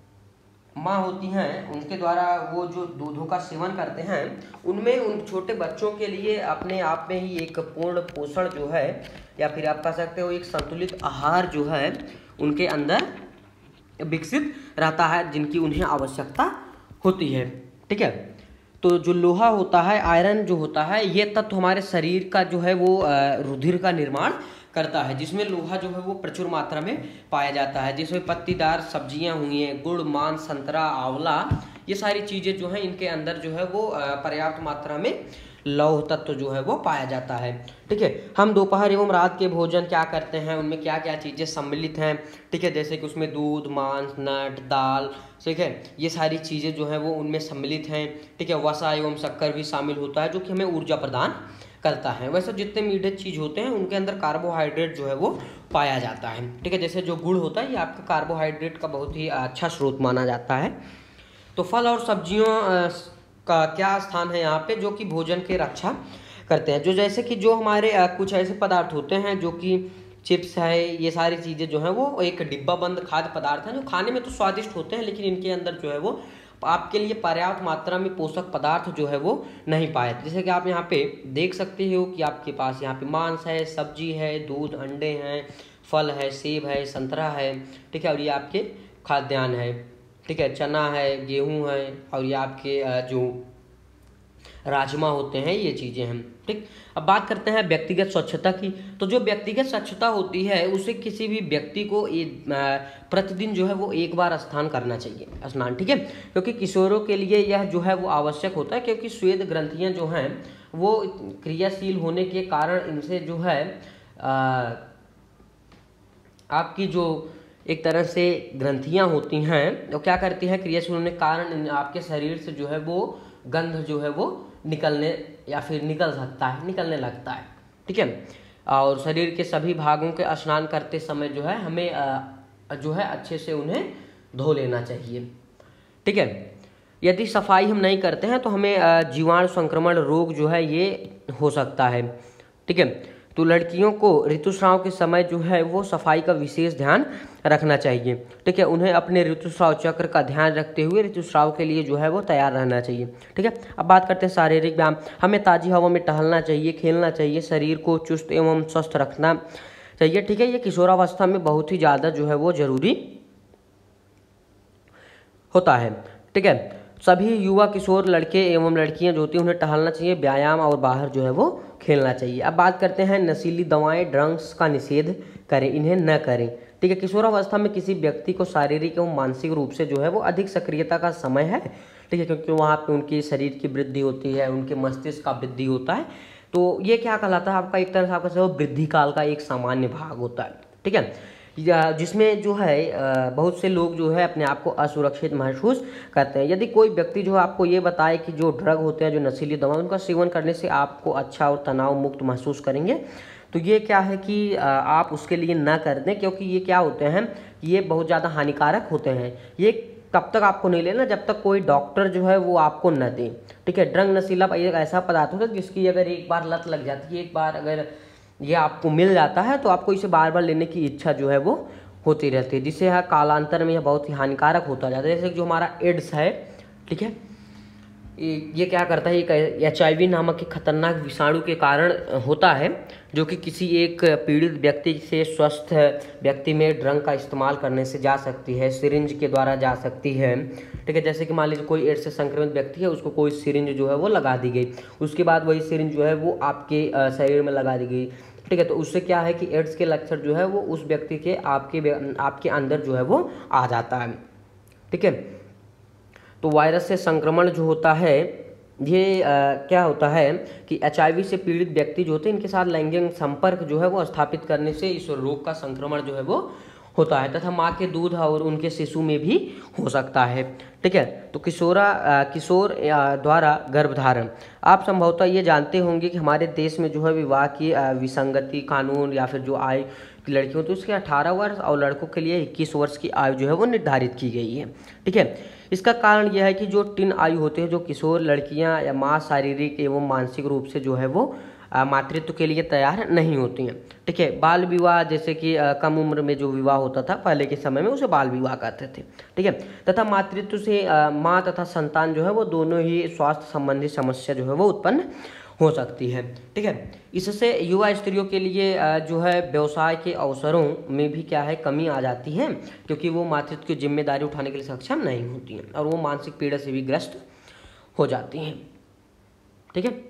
माँ होती हैं उनके द्वारा वो जो दूधों का सेवन करते हैं उनमें उन छोटे बच्चों के लिए अपने आप में ही एक पूर्ण पोषण जो है या फिर आप कह सकते हो एक संतुलित आहार जो है उनके अंदर विकसित रहता है जिनकी उन्हें आवश्यकता होती है। ठीक है, तो जो लोहा होता है, आयरन जो होता है, ये तत्व हमारे शरीर का जो है वो रुधिर का निर्माण करता है, जिसमें लोहा जो है वो प्रचुर मात्रा में पाया जाता है। जिसमें पत्तीदार सब्जियां हुई हैं, गुड़, मांस, संतरा, आंवला, ये सारी चीज़ें जो हैं इनके अंदर जो है वो पर्याप्त मात्रा में लौह तत्व जो है वो पाया जाता है। ठीक है, हम दोपहर एवं रात के भोजन क्या करते हैं, उनमें क्या क्या चीज़ें सम्मिलित हैं। ठीक है, जैसे कि उसमें दूध, मांस, नट, दाल, ठीक है, ये सारी चीज़ें जो हैं वो उनमें सम्मिलित हैं। ठीक है, वसा एवं शक्कर भी शामिल होता है जो कि हमें ऊर्जा प्रदान करता है। वैसे जितने मीठे चीज़ होते हैं उनके अंदर कार्बोहाइड्रेट जो है वो पाया जाता है। ठीक है, जैसे जो गुड़ होता है ये आपका कार्बोहाइड्रेट का बहुत ही अच्छा स्रोत माना जाता है। तो फल और सब्जियों का क्या स्थान है यहाँ पे, जो कि भोजन की रक्षा करते हैं। जो जैसे कि जो हमारे कुछ ऐसे पदार्थ होते हैं जो कि चिप्स है, ये सारी चीज़ें जो हैं वो एक डिब्बा बंद खाद्य पदार्थ हैं जो खाने में तो स्वादिष्ट होते हैं लेकिन इनके अंदर जो है वो आपके लिए पर्याप्त मात्रा में पोषक पदार्थ जो है वो नहीं पाए। जैसे कि आप यहाँ पे देख सकते हो कि आपके पास यहाँ पे मांस है, सब्जी है, दूध, अंडे हैं, फल है, सेब है, संतरा है। ठीक है, और ये आपके खाद्यान्न है। ठीक है, चना है, गेहूं है, और ये आपके जो राजमा होते हैं, ये चीज़ें हैं। ठीक, अब बात करते हैं व्यक्तिगत स्वच्छता की। तो जो व्यक्तिगत स्वच्छता होती है उसे किसी भी व्यक्ति को प्रतिदिन जो है वो एक बार स्नान करना चाहिए, स्नान। ठीक है, क्योंकि किशोरों के लिए यह जो है वो आवश्यक होता है, क्योंकि श्वेत ग्रंथियाँ जो हैं वो क्रियाशील होने के कारण इनसे जो है आपकी जो एक तरह से ग्रंथियां होती हैं तो क्या करती हैं, क्रियाशील होने के कारण आपके शरीर से जो है वो गंध जो है वो निकलने या फिर निकलने लगता है। ठीक है, और शरीर के सभी भागों के स्नान करते समय जो है हमें जो है अच्छे से उन्हें धो लेना चाहिए। ठीक है, यदि सफाई हम नहीं करते हैं तो हमें जीवाणु संक्रमण रोग जो है ये हो सकता है। ठीक है, तो लड़कियों को ऋतुस्राव के समय जो है वो सफाई का विशेष ध्यान रखना चाहिए। ठीक है, उन्हें अपने ऋतुस्राव चक्र का ध्यान रखते हुए ऋतुस्राव के लिए जो है वो तैयार रहना चाहिए। ठीक है, अब बात करते हैं शारीरिक व्यायाम। हमें ताज़ी हवा में टहलना चाहिए, खेलना चाहिए, शरीर को चुस्त एवं स्वस्थ रखना चाहिए। ठीक है, ये किशोरावस्था में बहुत ही ज़्यादा जो है वो जरूरी होता है। ठीक है, सभी युवा किशोर लड़के एवं लड़कियां जो होती हैं उन्हें टहलना चाहिए, व्यायाम और बाहर जो है वो खेलना चाहिए। अब बात करते हैं नशीली दवाएं, ड्रग्स का निषेध करें, इन्हें न करें। ठीक है, किशोरावस्था में किसी व्यक्ति को शारीरिक एवं मानसिक रूप से जो है वो अधिक सक्रियता का समय है। ठीक है, क्योंकि वहाँ पे उनकी शरीर की वृद्धि होती है, उनके मस्तिष्क का वृद्धि होता है। तो ये क्या कहलाता है आपका, एक तरह से आपका वृद्धि काल का एक सामान्य भाग होता है। ठीक है, जिसमें जो है बहुत से लोग जो है अपने आप को असुरक्षित महसूस करते हैं। यदि कोई व्यक्ति जो आपको ये बताए कि जो ड्रग होते हैं, जो नशीली दवा, उनका सेवन करने से आपको अच्छा और तनाव मुक्त महसूस करेंगे, तो ये क्या है कि आप उसके लिए ना कर दें, क्योंकि ये क्या होते हैं, ये बहुत ज़्यादा हानिकारक होते हैं। ये तब तक आपको नहीं लेना जब तक कोई डॉक्टर जो है वो आपको न दे। ठीक है, ड्रग नशीला एक ऐसा पदार्थ होता है जिसकी अगर एक बार लत लग जाती है, एक बार अगर ये आपको मिल जाता है तो आपको इसे बार बार लेने की इच्छा जो है वो होती रहती है, जिससे यह कालांतर में यह बहुत ही हानिकारक होता जाता है। जैसे जो हमारा एड्स है, ठीक है, ये क्या करता है, एक HIV नामक एक खतरनाक विषाणु के कारण होता है, जो कि किसी एक पीड़ित व्यक्ति से स्वस्थ व्यक्ति में ड्रग का इस्तेमाल करने से जा सकती है, सिरिंज के द्वारा जा सकती है। ठीक है, जैसे कि मान लीजिए कोई एड्स से संक्रमित व्यक्ति है, उसको कोई सिरिंज जो है वो लगा दी गई, उसके बाद वही सिरिंज जो है वो आपके शरीर में लगा दी गई। ठीक है, तो उससे क्या है कि एड्स के लक्षण जो है वो उस व्यक्ति के आपके अंदर जो है वो आ जाता है। ठीक है, तो वायरस से संक्रमण जो होता है ये क्या होता है कि HIV से पीड़ित व्यक्ति जो होते हैं इनके साथ लैंगिक संपर्क जो है वो स्थापित करने से इस रोग का संक्रमण जो है वो होता है, तथा माँ के दूध और उनके शिशु में भी हो सकता है। ठीक है, तो किशोर द्वारा गर्भधारण, आप संभवतः ये जानते होंगे कि हमारे देश में जो है विवाह की विसंगति कानून या फिर जो आयु की लड़कियों तो उसके 18 वर्ष और लड़कों के लिए 21 वर्ष की आयु जो है वो निर्धारित की गई है। ठीक है, इसका कारण यह है कि जो टीन आयु होते हैं, जो किशोर लड़कियां या माँ शारीरिक एवं मानसिक रूप से जो है वो मातृत्व के लिए तैयार नहीं होती हैं। ठीक है, बाल विवाह, जैसे कि कम उम्र में जो विवाह होता था पहले के समय में, उसे बाल विवाह कहते थे। ठीक है, तथा मातृत्व से माँ तथा संतान जो है वो दोनों ही स्वास्थ्य संबंधी समस्या जो है वो उत्पन्न हो सकती है। ठीक है, इससे युवा स्त्रियों के लिए जो है व्यवसाय के अवसरों में भी क्या है कमी आ जाती है, क्योंकि वो मातृत्व की जिम्मेदारी उठाने के लिए सक्षम नहीं होती हैं और वो मानसिक पीड़ा से भी ग्रस्त हो जाती हैं। ठीक है,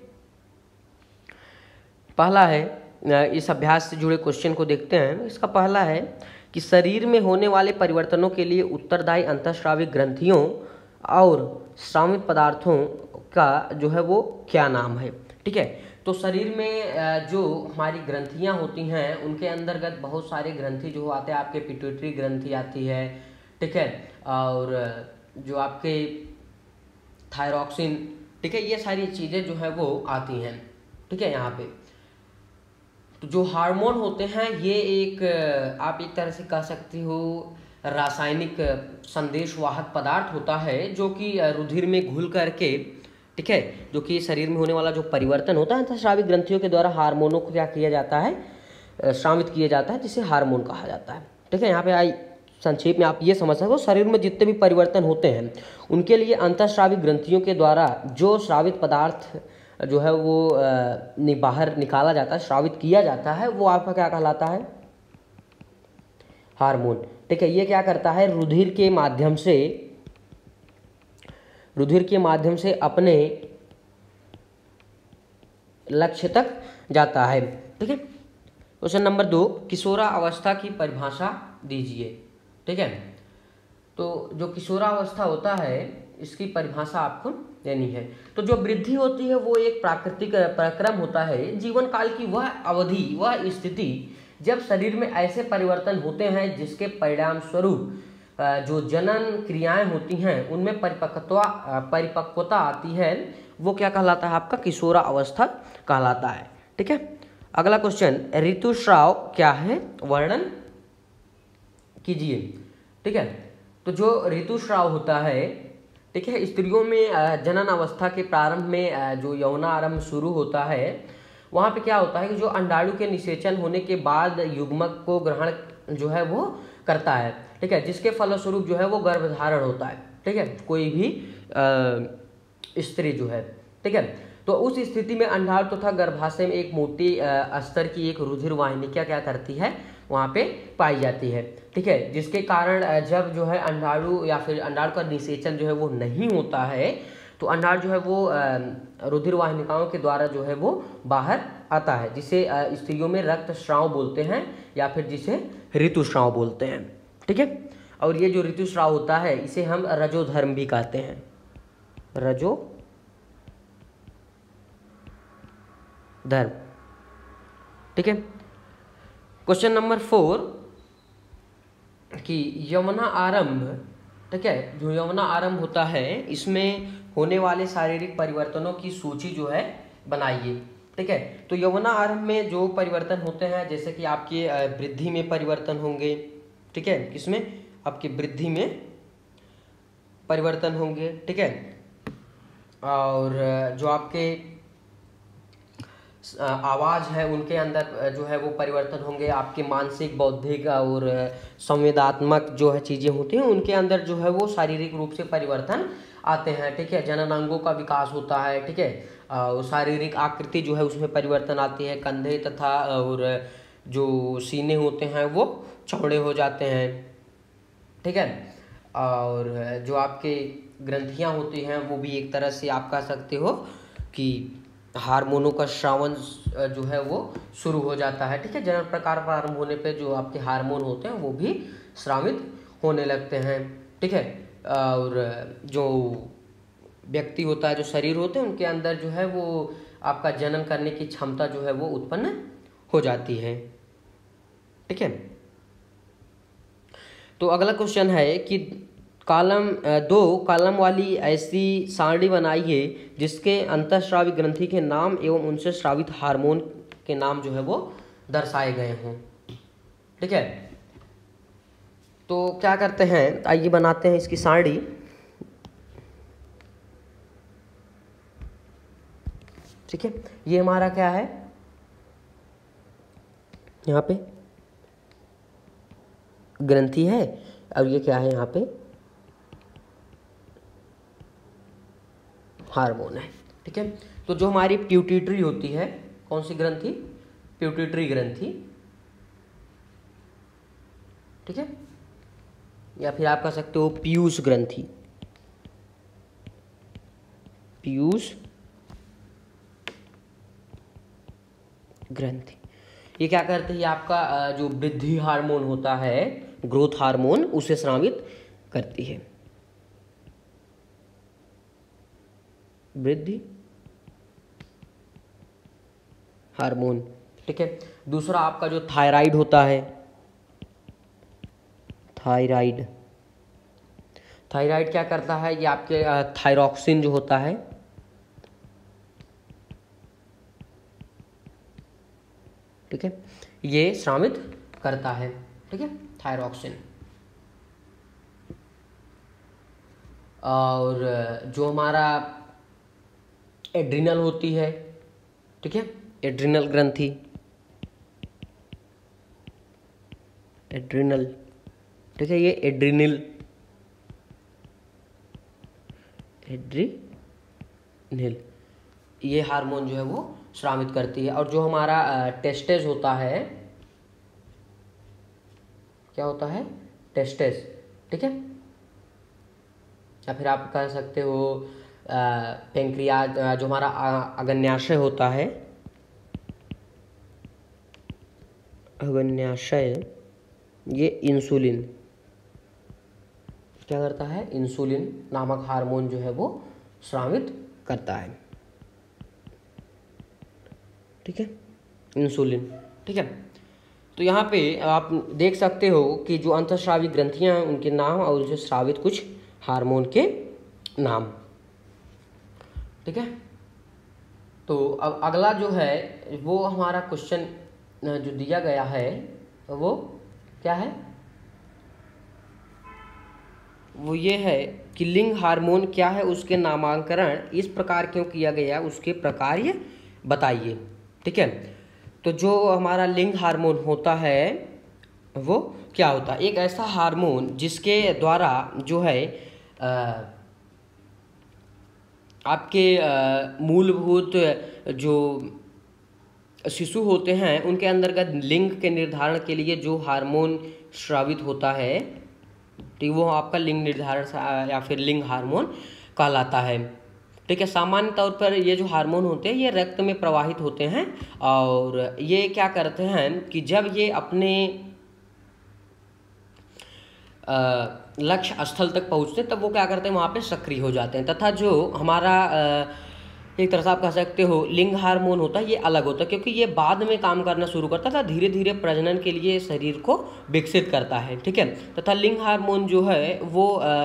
पहला है, इस अभ्यास से जुड़े क्वेश्चन को देखते हैं। इसका पहला है कि शरीर में होने वाले परिवर्तनों के लिए उत्तरदायी अंतःस्रावी ग्रंथियों और स्रावित पदार्थों का जो है वो क्या नाम है। ठीक है, तो शरीर में जो हमारी ग्रंथियां होती हैं उनके अंतर्गत बहुत सारे ग्रंथि जो आते हैं, आपके पिट्यूटरी ग्रंथि आती है। ठीक है, और जो आपके थायरॉक्सिन, ठीक है, ये सारी चीज़ें जो है वो आती हैं। ठीक है, यहाँ पे तो जो हार्मोन होते हैं ये एक आप एक तरह से कह सकते हो रासायनिक संदेशवाहक पदार्थ होता है, जो कि रुधिर में घुल करके, ठीक है, जो कि शरीर में होने वाला जो परिवर्तन होता है अंतःस्रावी ग्रंथियों के द्वारा हार्मोनों को क्या किया जाता है, स्रावित किया जाता है, जिसे हार्मोन कहा जाता है। ठीक है, यहाँ पे आई संक्षेप में आप ये समझ सकते हो, शरीर में जितने भी परिवर्तन होते हैं उनके लिए अंतःस्रावी ग्रंथियों के द्वारा जो स्रावित पदार्थ जो है वो बाहर निकाला जाता है, स्रावित किया जाता है, वो आपका क्या कहलाता है, हार्मोन। ठीक है, ये क्या करता है, रुधिर के माध्यम से अपने लक्ष्य तक जाता है। ठीक है। क्वेश्चन नंबर 2, किशोरावस्था की परिभाषा दीजिए। ठीक है। तो जो किशोरावस्था होता है इसकी परिभाषा आपको देनी है। तो जो वृद्धि होती है वो एक प्राकृतिक प्रक्रम होता है, जीवन काल की वह अवधि, वह स्थिति जब शरीर में ऐसे परिवर्तन होते हैं जिसके परिणाम स्वरूप जो जनन क्रियाएं होती हैं उनमें परिपक्वता आती है, वो क्या कहलाता है? आपका किशोरावस्था कहलाता है। ठीक है। अगला क्वेश्चन, ऋतुस्राव क्या है? वर्णन कीजिए। ठीक है। तो जो ऋतुस्राव होता है, ठीक है, स्त्रियों में जनन अवस्था के प्रारंभ में जो यौनारंभ शुरू होता है, वहाँ पे क्या होता है कि जो अंडाणु के निषेचन होने के बाद युग्मक को ग्रहण जो है वो करता है। ठीक है। जिसके फलस्वरूप जो है वो गर्भधारण होता है। ठीक है। कोई भी स्त्री जो है, ठीक है, तो उस स्थिति में अंडाणु तथा गर्भाशय में एक मोटी स्तर की एक रुधिर वाहिनी क्या करती है? वहाँ पे पाई जाती है। ठीक है। जिसके कारण जब जो है अंडाणु या फिर अंडाणु का निषेचन जो है वो नहीं होता है, तो अंडाणु जो है वो रुधिर वाहिनिकाओं के द्वारा जो है वो बाहर आता है, जिसे स्त्रियों में रक्तस्राव बोलते हैं या फिर जिसे ऋतुस्राव बोलते हैं। ठीक है। और ये जो ऋतुस्राव होता है इसे हम रजोधर्म भी कहते हैं, रजोधर्म। ठीक है। क्वेश्चन नंबर 4 कि यौवना आरंभ, ठीक है, जो यौवना आरंभ होता है इसमें होने वाले शारीरिक परिवर्तनों की सूची जो है बनाइए। ठीक है। तो यौवना आरंभ में जो परिवर्तन होते हैं, जैसे कि आपके वृद्धि में परिवर्तन होंगे। ठीक है। किसमें? आपकी वृद्धि में परिवर्तन होंगे। ठीक है। और जो आपके आवाज़ है उनके अंदर जो है वो परिवर्तन होंगे। आपके मानसिक, बौद्धिक और संवेदनात्मक जो है चीज़ें होती हैं उनके अंदर जो है वो शारीरिक रूप से परिवर्तन आते हैं। ठीक है। जननांगों का विकास होता है। ठीक है। शारीरिक आकृति जो है उसमें परिवर्तन आती है। कंधे तथा और जो सीने होते हैं वो चौड़े हो जाते हैं। ठीक है। और जो आपके ग्रंथियां होती हैं वो भी एक तरह से आप कह सकते हो कि हार्मोनों का श्रावण जो है वो शुरू हो जाता है। ठीक है। जनन प्रकार प्रारंभ होने पे जो आपके हार्मोन होते हैं वो भी स्रावित होने लगते हैं। ठीक है। और जो व्यक्ति होता है, जो शरीर होते हैं उनके अंदर जो है वो आपका जनन करने की क्षमता जो है वो उत्पन्न हो जाती है। ठीक है। तो अगला क्वेश्चन है कि दो कॉलम वाली ऐसी सारणी बनाइए जिसके अंतःस्रावी ग्रंथि के नाम एवं उनसे स्रावित हार्मोन के नाम जो है वो दर्शाए गए हों। ठीक है। तो क्या करते हैं, आइए बनाते हैं इसकी सारणी। ठीक है। ये हमारा क्या है, यहाँ पे ग्रंथि है और ये क्या है, यहाँ पे हार्मोन है। ठीक है। तो जो हमारी प्यूटिटरी होती है, कौन सी ग्रंथि? प्यूटिटरी ग्रंथि। ठीक है। या फिर आप कह सकते हो पीयूष ग्रंथि, पीयूष ग्रंथि। ये क्या करते हैं, आपका जो वृद्धि हार्मोन होता है, ग्रोथ हार्मोन, उसे स्रावित करती है, वृद्धि हार्मोन। ठीक है। दूसरा आपका जो थायराइड होता है, थायराइड, थायराइड क्या करता है, ये आपके थायरॉक्सिन जो होता है, ठीक है, ये स्रावित करता है। ठीक है, थायरॉक्सिन। और जो हमारा एड्रिनल होती है, ठीक है, एड्रिनल ग्रंथि, एड्रिनल, ठीक है, ये एड्रिनल, एड्रिनल, ये हार्मोन जो है वो स्रावित करती है। और जो हमारा टेस्टेज होता है, क्या होता है, टेस्टेज। ठीक है। या फिर आप कह सकते हो पेंक्रियाज, जो हमारा अग्न्याशय होता है, अग्न्याशय ये इंसुलिन क्या करता है, इंसुलिन नामक हार्मोन जो है वो स्रावित करता है। ठीक है, इंसुलिन। ठीक है, तो यहाँ पे आप देख सकते हो कि जो अंतःस्रावी ग्रंथियाँ हैं उनके नाम और उनसे स्रावित कुछ हार्मोन के नाम। ठीक है, तो अब अगला जो है वो हमारा क्वेश्चन जो दिया गया है वो क्या है, वो ये है कि लिंग हार्मोन क्या है, उसके नामांकन इस प्रकार क्यों किया गया, उसके प्रकार बताइए। ठीक है, तो जो हमारा लिंग हार्मोन होता है वो क्या होता है, एक ऐसा हार्मोन जिसके द्वारा जो है आपके मूलभूत जो शिशु होते हैं उनके अंतर्गत लिंग के निर्धारण के लिए जो हार्मोन स्रावित होता है, ठीक, वो आपका लिंग निर्धारण या फिर लिंग हार्मोन कहलाता है। ठीक है, सामान्य तौर पर ये जो हार्मोन होते हैं ये रक्त में प्रवाहित होते हैं और ये क्या करते हैं कि जब ये अपने लक्ष्य स्थल तक पहुँचते हैं तब वो क्या करते हैं, वहाँ पे सक्रिय हो जाते हैं। तथा जो हमारा एक तरह से आप कह सकते हो लिंग हार्मोन होता है ये अलग होता है, क्योंकि ये बाद में काम करना शुरू करता था, धीरे धीरे प्रजनन के लिए शरीर को विकसित करता है। ठीक है, तथा लिंग हार्मोन जो है वो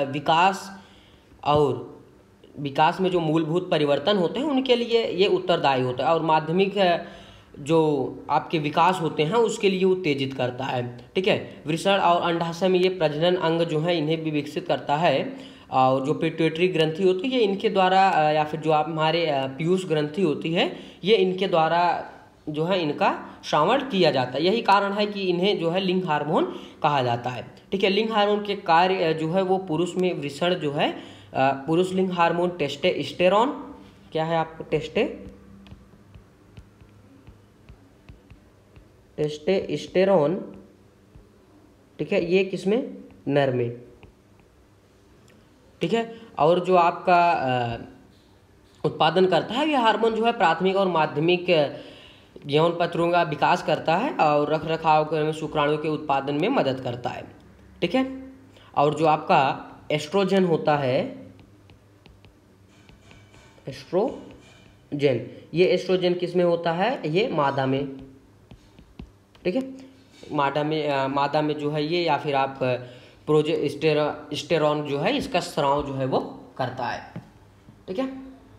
विकास में जो मूलभूत परिवर्तन होते हैं उनके लिए ये उत्तरदायी होता है और माध्यमिक जो आपके विकास होते हैं उसके लिए उत्तेजित करता है। ठीक है, वृषण और अंडाशय में ये प्रजनन अंग जो है इन्हें भी विकसित करता है और जो पिट्यूटरी ग्रंथि होती है इनके द्वारा या फिर जो आप हमारे पीयूष ग्रंथि होती है ये इनके द्वारा जो है इनका श्रावण किया जाता है। यही कारण है कि इन्हें जो है लिंग हार्मोन कहा जाता है। ठीक है, लिंग हार्मोन के कार्य जो है वो पुरुष में वृषण जो है पुरुष लिंग हार्मोन टेस्टोस्टेरोन क्या है आपको, टेस्टोस्टेरोन। ठीक है, ये किसमें, नर में। ठीक है, और जो आपका उत्पादन करता है ये हार्मोन जो है प्राथमिक और माध्यमिक यौन पत्रों का विकास करता है और रख रखाव में शुक्राणु के उत्पादन में मदद करता है। ठीक है, और जो आपका एस्ट्रोजन होता है, एस्ट्रोजन, ये एस्ट्रोजन किस में होता है, ये मादा में। ठीक है, मादा में जो है ये या फिर आप प्रोजेस्टेरॉन जो है इसका स्राव जो है वो करता है। ठीक है,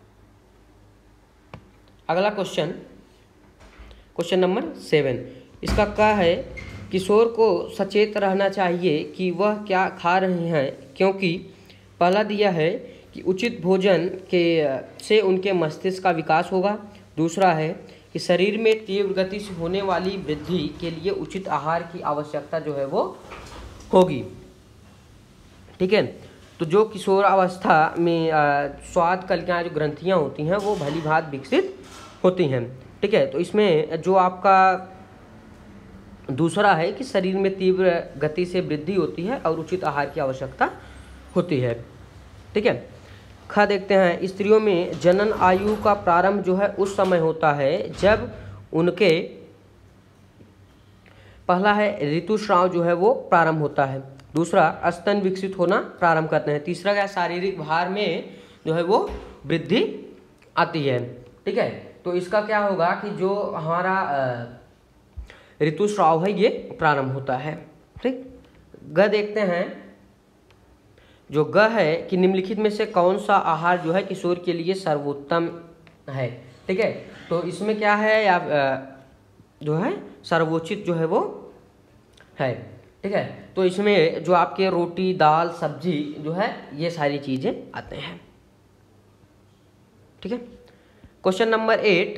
अगला क्वेश्चन नंबर 7, इसका क्या है, किशोर को सचेत रहना चाहिए कि वह क्या खा रहे हैं, क्योंकि पहला दिया है कि उचित भोजन से उनके मस्तिष्क का विकास होगा। दूसरा है कि शरीर में तीव्र गति से होने वाली वृद्धि के लिए उचित आहार की आवश्यकता जो है वो होगी। ठीक है, तो जो किशोर अवस्था में स्वाद कलिकाएं जो ग्रंथियां होती हैं वो भली भांति विकसित होती हैं। ठीक है, तो इसमें जो आपका दूसरा है कि शरीर में तीव्र गति से वृद्धि होती है और उचित आहार की आवश्यकता होती है। ठीक है, खा देखते हैं, स्त्रियों में जनन आयु का प्रारंभ जो है उस समय होता है जब उनके पहला है ऋतुस्राव जो है वो प्रारंभ होता है। दूसरा स्तन विकसित होना प्रारंभ करते हैं। तीसरा क्या, शारीरिक भार में जो है वो वृद्धि आती है। ठीक है, तो इसका क्या होगा कि जो हमारा ऋतुस्राव है ये प्रारंभ होता है। ठीक, ग देखते हैं, जो ग है कि निम्नलिखित में से कौन सा आहार जो है किशोर के लिए सर्वोत्तम है। ठीक है, तो इसमें क्या है या जो है सर्वोचित जो है वो है। ठीक है, तो इसमें जो आपके रोटी दाल सब्जी जो है ये सारी चीज़ें आते हैं। ठीक है, क्वेश्चन नंबर 8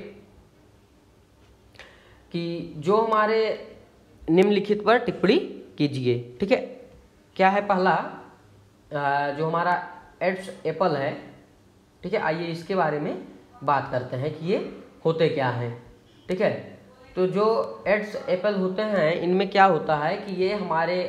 कि जो हमारे निम्नलिखित पर टिप्पणी कीजिए। ठीक है, क्या है, पहला जो हमारा एड्स एप्पल है। ठीक है, आइए इसके बारे में बात करते हैं कि ये होते क्या हैं। ठीक है, तो जो एड्स एप्पल होते हैं इनमें क्या होता है कि ये हमारे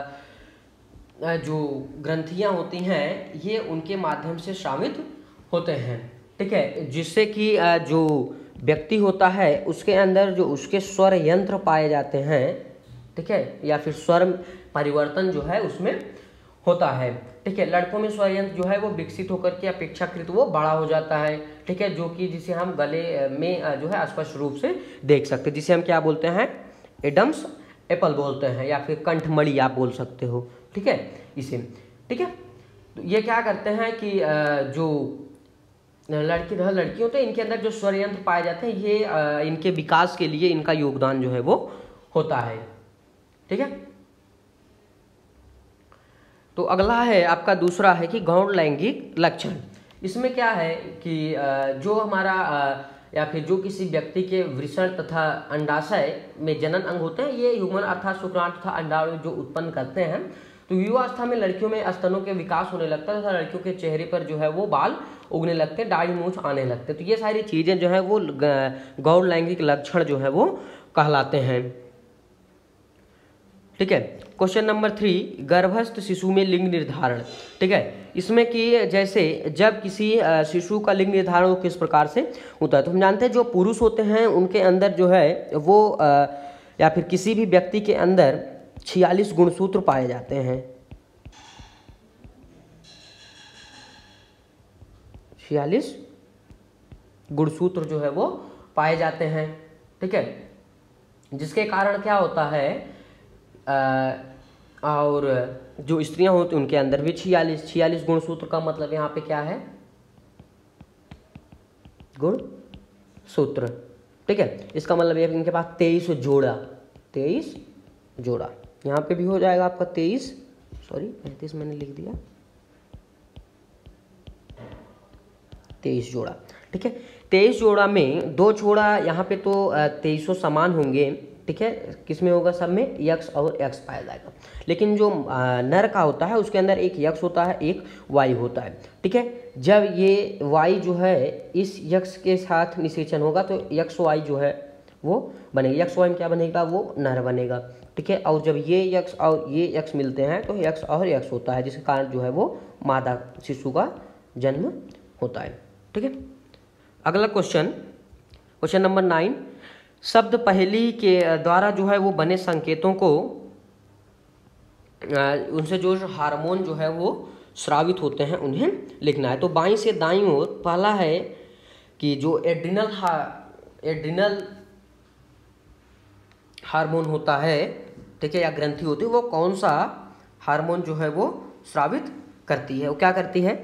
जो ग्रंथियां होती हैं ये उनके माध्यम से श्रावित होते हैं। ठीक है, जिससे कि जो व्यक्ति होता है उसके अंदर जो उसके स्वर यंत्र पाए जाते हैं, ठीक है, या फिर स्वर परिवर्तन जो है उसमें होता है, ठीक है। लड़कों में स्वर यंत्र जो है वो विकसित होकर के अपेक्षाकृत वो बड़ा हो जाता है, ठीक है, जो कि जिसे हम गले में जो है स्पष्ट रूप से देख सकते हैं, जिसे हम क्या बोलते हैं, एडम्स एप्पल बोलते हैं, या फिर कंठमणि आप बोल सकते हो, ठीक है, इसे, ठीक है। तो ये क्या करते हैं कि जो लड़की होते हैं इनके अंदर जो स्वर यंत्र पाए जाते हैं, ये इनके विकास के लिए इनका योगदान जो है वो होता है, ठीक है। तो अगला है आपका दूसरा है कि गौण लैंगिक लक्षण। इसमें क्या है कि जो हमारा या फिर जो किसी व्यक्ति के वृषण तथा अंडाशय में जनन अंग होते हैं, ये ह्यूमन अर्थात शुक्राणु तथा अंडाणु जो उत्पन्न करते हैं। तो युवावस्था में लड़कियों में स्तनों के विकास होने लगता है तथा लड़कियों के चेहरे पर जो है वो बाल उगने लगते हैं, दाढ़ी मूंछ आने लगते हैं। तो ये सारी चीज़ें जो है वो गौण लैंगिक लक्षण जो है वो कहलाते हैं, ठीक है। क्वेश्चन नंबर 3, गर्भस्थ शिशु में लिंग निर्धारण, ठीक है। इसमें कि जैसे जब किसी शिशु का लिंग निर्धारण किस प्रकार से होता है, तो हम जानते हैं जो पुरुष होते हैं उनके अंदर जो है वो या फिर किसी भी व्यक्ति के अंदर 46 गुणसूत्र पाए जाते हैं, 46 गुणसूत्र जो है वो पाए जाते हैं, ठीक है। जिसके कारण क्या होता है और जो स्त्रियां होती हैं उनके अंदर भी 46 गुणसूत्र का मतलब यहाँ पे क्या है, गुणसूत्र, ठीक है। इसका मतलब ये इनके पास 23 जोड़ा, यहाँ पे भी हो जाएगा आपका 35 मैंने लिख दिया, 23 जोड़ा, ठीक है। 23 जोड़ा में 2 जोड़ा यहाँ पे तो 2300 समान होंगे, ठीक है, किसमें होगा, सब में यक्ष और एक्स पाया जाएगा। लेकिन जो नर का होता है उसके अंदर एक यक्ष होता है, एक वाई होता है, ठीक है। जब ये वाई जो है इस यक्ष के साथ निषेचन होगा तो यक्ष वाई जो है वो बनेगा, यक्ष वाई में क्या बनेगा, वो नर बनेगा, ठीक है। और जब ये यक्ष और ये यक्ष मिलते हैं तो यक्ष और यक्ष होता है, जिसके कारण जो है वो मादा शिशु का जन्म होता है, ठीक है। अगला क्वेश्चन नंबर 9, शब्द पहेली के द्वारा जो है वो बने संकेतों को उनसे जो हार्मोन जो है वो स्रावित होते हैं उन्हें लिखना है। तो बाईं से दाईं ओर पहला है कि जो एड्रिनल हार्मोन होता है, ठीक है, या ग्रंथि होती है, वो कौन सा हार्मोन जो है वो स्रावित करती है, वो क्या करती है,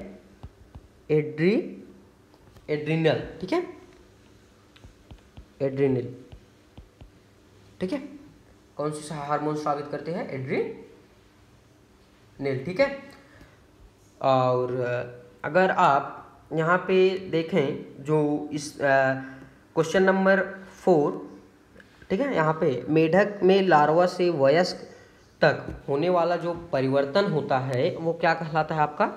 एड्रिनल, ठीक है, एड्रिनल, ठीक है। कौन सी हार्मोन स्रावित करते हैं, एड्रिनल, ठीक है। और अगर आप यहाँ पे देखें जो इस क्वेश्चन नंबर 4, ठीक है, यहाँ पे मेढक में लार्वा से वयस्क तक होने वाला जो परिवर्तन होता है वो क्या कहलाता है आपका,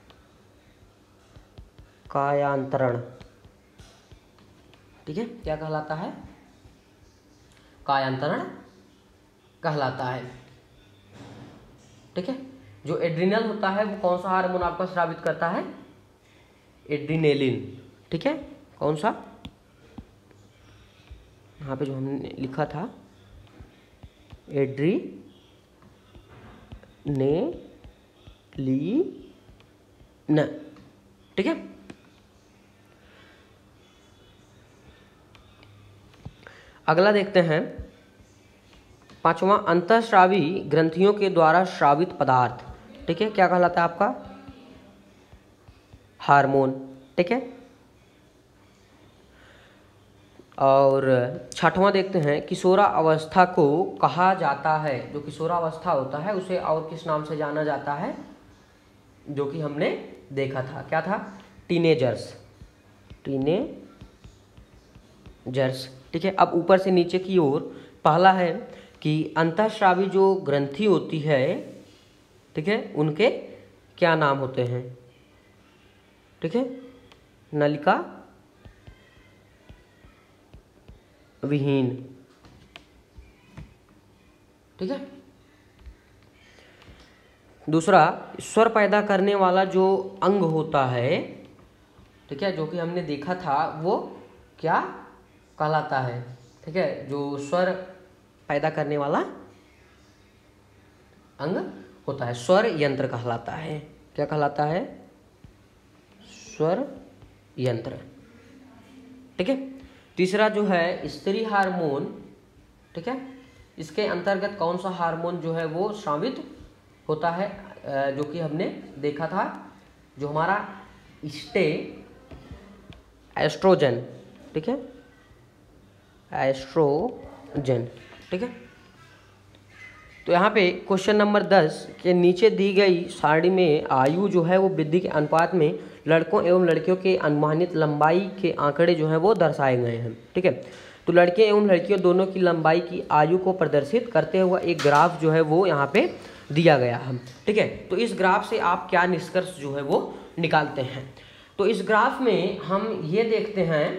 कायांतरण, ठीक है, क्या कहलाता है, कायांतरण कहलाता है, ठीक है। जो एड्रिनल होता है वो कौन सा हार्मोन आपका स्रावित करता है, एड्रिनेलिन, ठीक है, कौन सा, यहाँ पे जो हमने लिखा था एड्रिनेलिन, ठीक है। अगला देखते हैं 5वां, अंतःस्रावी ग्रंथियों के द्वारा स्रावित पदार्थ, ठीक है, क्या कहलाता है आपका, हार्मोन, ठीक है। और 6वां देखते हैं, किशोरा अवस्था को कहा जाता है, जो किशोरा अवस्था होता है उसे और किस नाम से जाना जाता है, जो कि हमने देखा था, क्या था, टीनेजर्स, ठीक है। अब ऊपर से नीचे की ओर पहला है कि अंतःस्रावी जो ग्रंथि होती है, ठीक है, उनके क्या नाम होते हैं, ठीक है, नलिका विहीन, ठीक है। दूसरा, स्वर पैदा करने वाला जो अंग होता है, ठीक है, जो कि हमने देखा था वो क्या कहलाता है, ठीक है, जो स्वर पैदा करने वाला अंग होता है, स्वर यंत्र कहलाता है। क्या कहलाता है? स्वर यंत्र। ठीक है। तीसरा जो है स्त्री हार्मोन, ठीक है, इसके अंतर्गत कौन सा हार्मोन जो है वो स्रावित होता है, जो कि हमने देखा था, जो हमारा एस्ट्रोजन, ठीक है, एस्ट्रोजन। ठीक है। तो यहाँ पे क्वेश्चन नंबर 10 के नीचे दी गई सारणी में आयु जो है वो वृद्धि के अनुपात में लड़कों एवं लड़कियों के अनुमानित लंबाई के आंकड़े जो हैं वो दर्शाए गए हैं। ठीक है। तो लड़के एवं लड़कियों दोनों की लंबाई की आयु को प्रदर्शित करते हुए एक ग्राफ जो है वो यहाँ पे दिया गया है। ठीक है। तो इस ग्राफ से आप क्या निष्कर्ष जो है वो निकालते हैं? तो इस ग्राफ में हम ये देखते हैं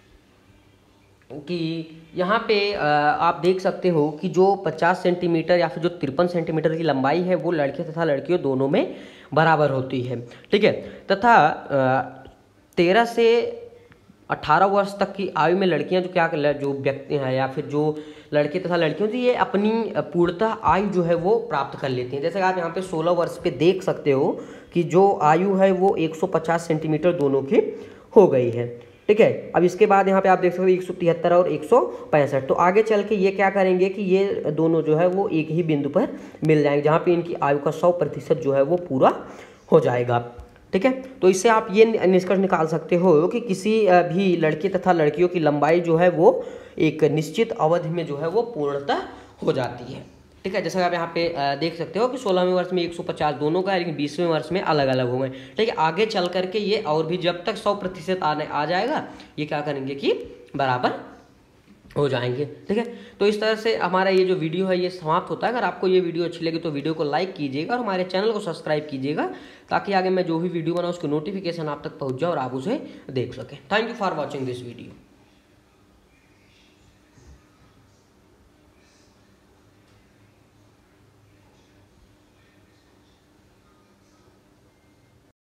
कि यहाँ पे आप देख सकते हो कि जो 50 सेंटीमीटर या फिर जो 53 सेंटीमीटर की लंबाई है वो लड़के तथा लड़कियों दोनों में बराबर होती है। ठीक है। तथा 13 से 18 वर्ष तक की आयु में लड़कियां जो व्यक्ति हैं या फिर जो लड़के तथा लड़कियों थी, ये अपनी पूर्णतः आयु जो है वो प्राप्त कर लेती हैं। जैसे आप यहाँ पे 16 वर्ष पे देख सकते हो कि जो आयु है वो 150 सेंटीमीटर दोनों की हो गई है। ठीक है। अब इसके बाद यहाँ पे आप देख सकते हो 173 और 165। तो आगे चल के ये क्या करेंगे कि ये दोनों जो है वो एक ही बिंदु पर मिल जाएंगे, जहाँ पे इनकी आयु का 100% जो है वो पूरा हो जाएगा। ठीक है। तो इससे आप ये निष्कर्ष निकाल सकते हो कि किसी भी लड़के तथा लड़कियों की लंबाई जो है वो एक निश्चित अवधि में जो है वो पूर्णतः हो जाती है। ठीक है। जैसा आप यहाँ पे देख सकते हो कि 16वें वर्ष में 150 दोनों का है, लेकिन 20वें वर्ष में अलग अलग होंगे। ठीक है। आगे चल करके ये और भी जब तक 100% आ जाएगा, ये क्या करेंगे कि बराबर हो जाएंगे। ठीक है। तो इस तरह से हमारा ये जो वीडियो है ये समाप्त होता है। अगर आपको ये वीडियो अच्छी लगी तो वीडियो को लाइक कीजिएगा और हमारे चैनल को सब्सक्राइब कीजिएगा, ताकि आगे मैं जो भी वीडियो बनाऊँ उसकी नोटिफिकेशन आप तक पहुँच जाए और आप उसे देख सकें। Thank you for watching this video.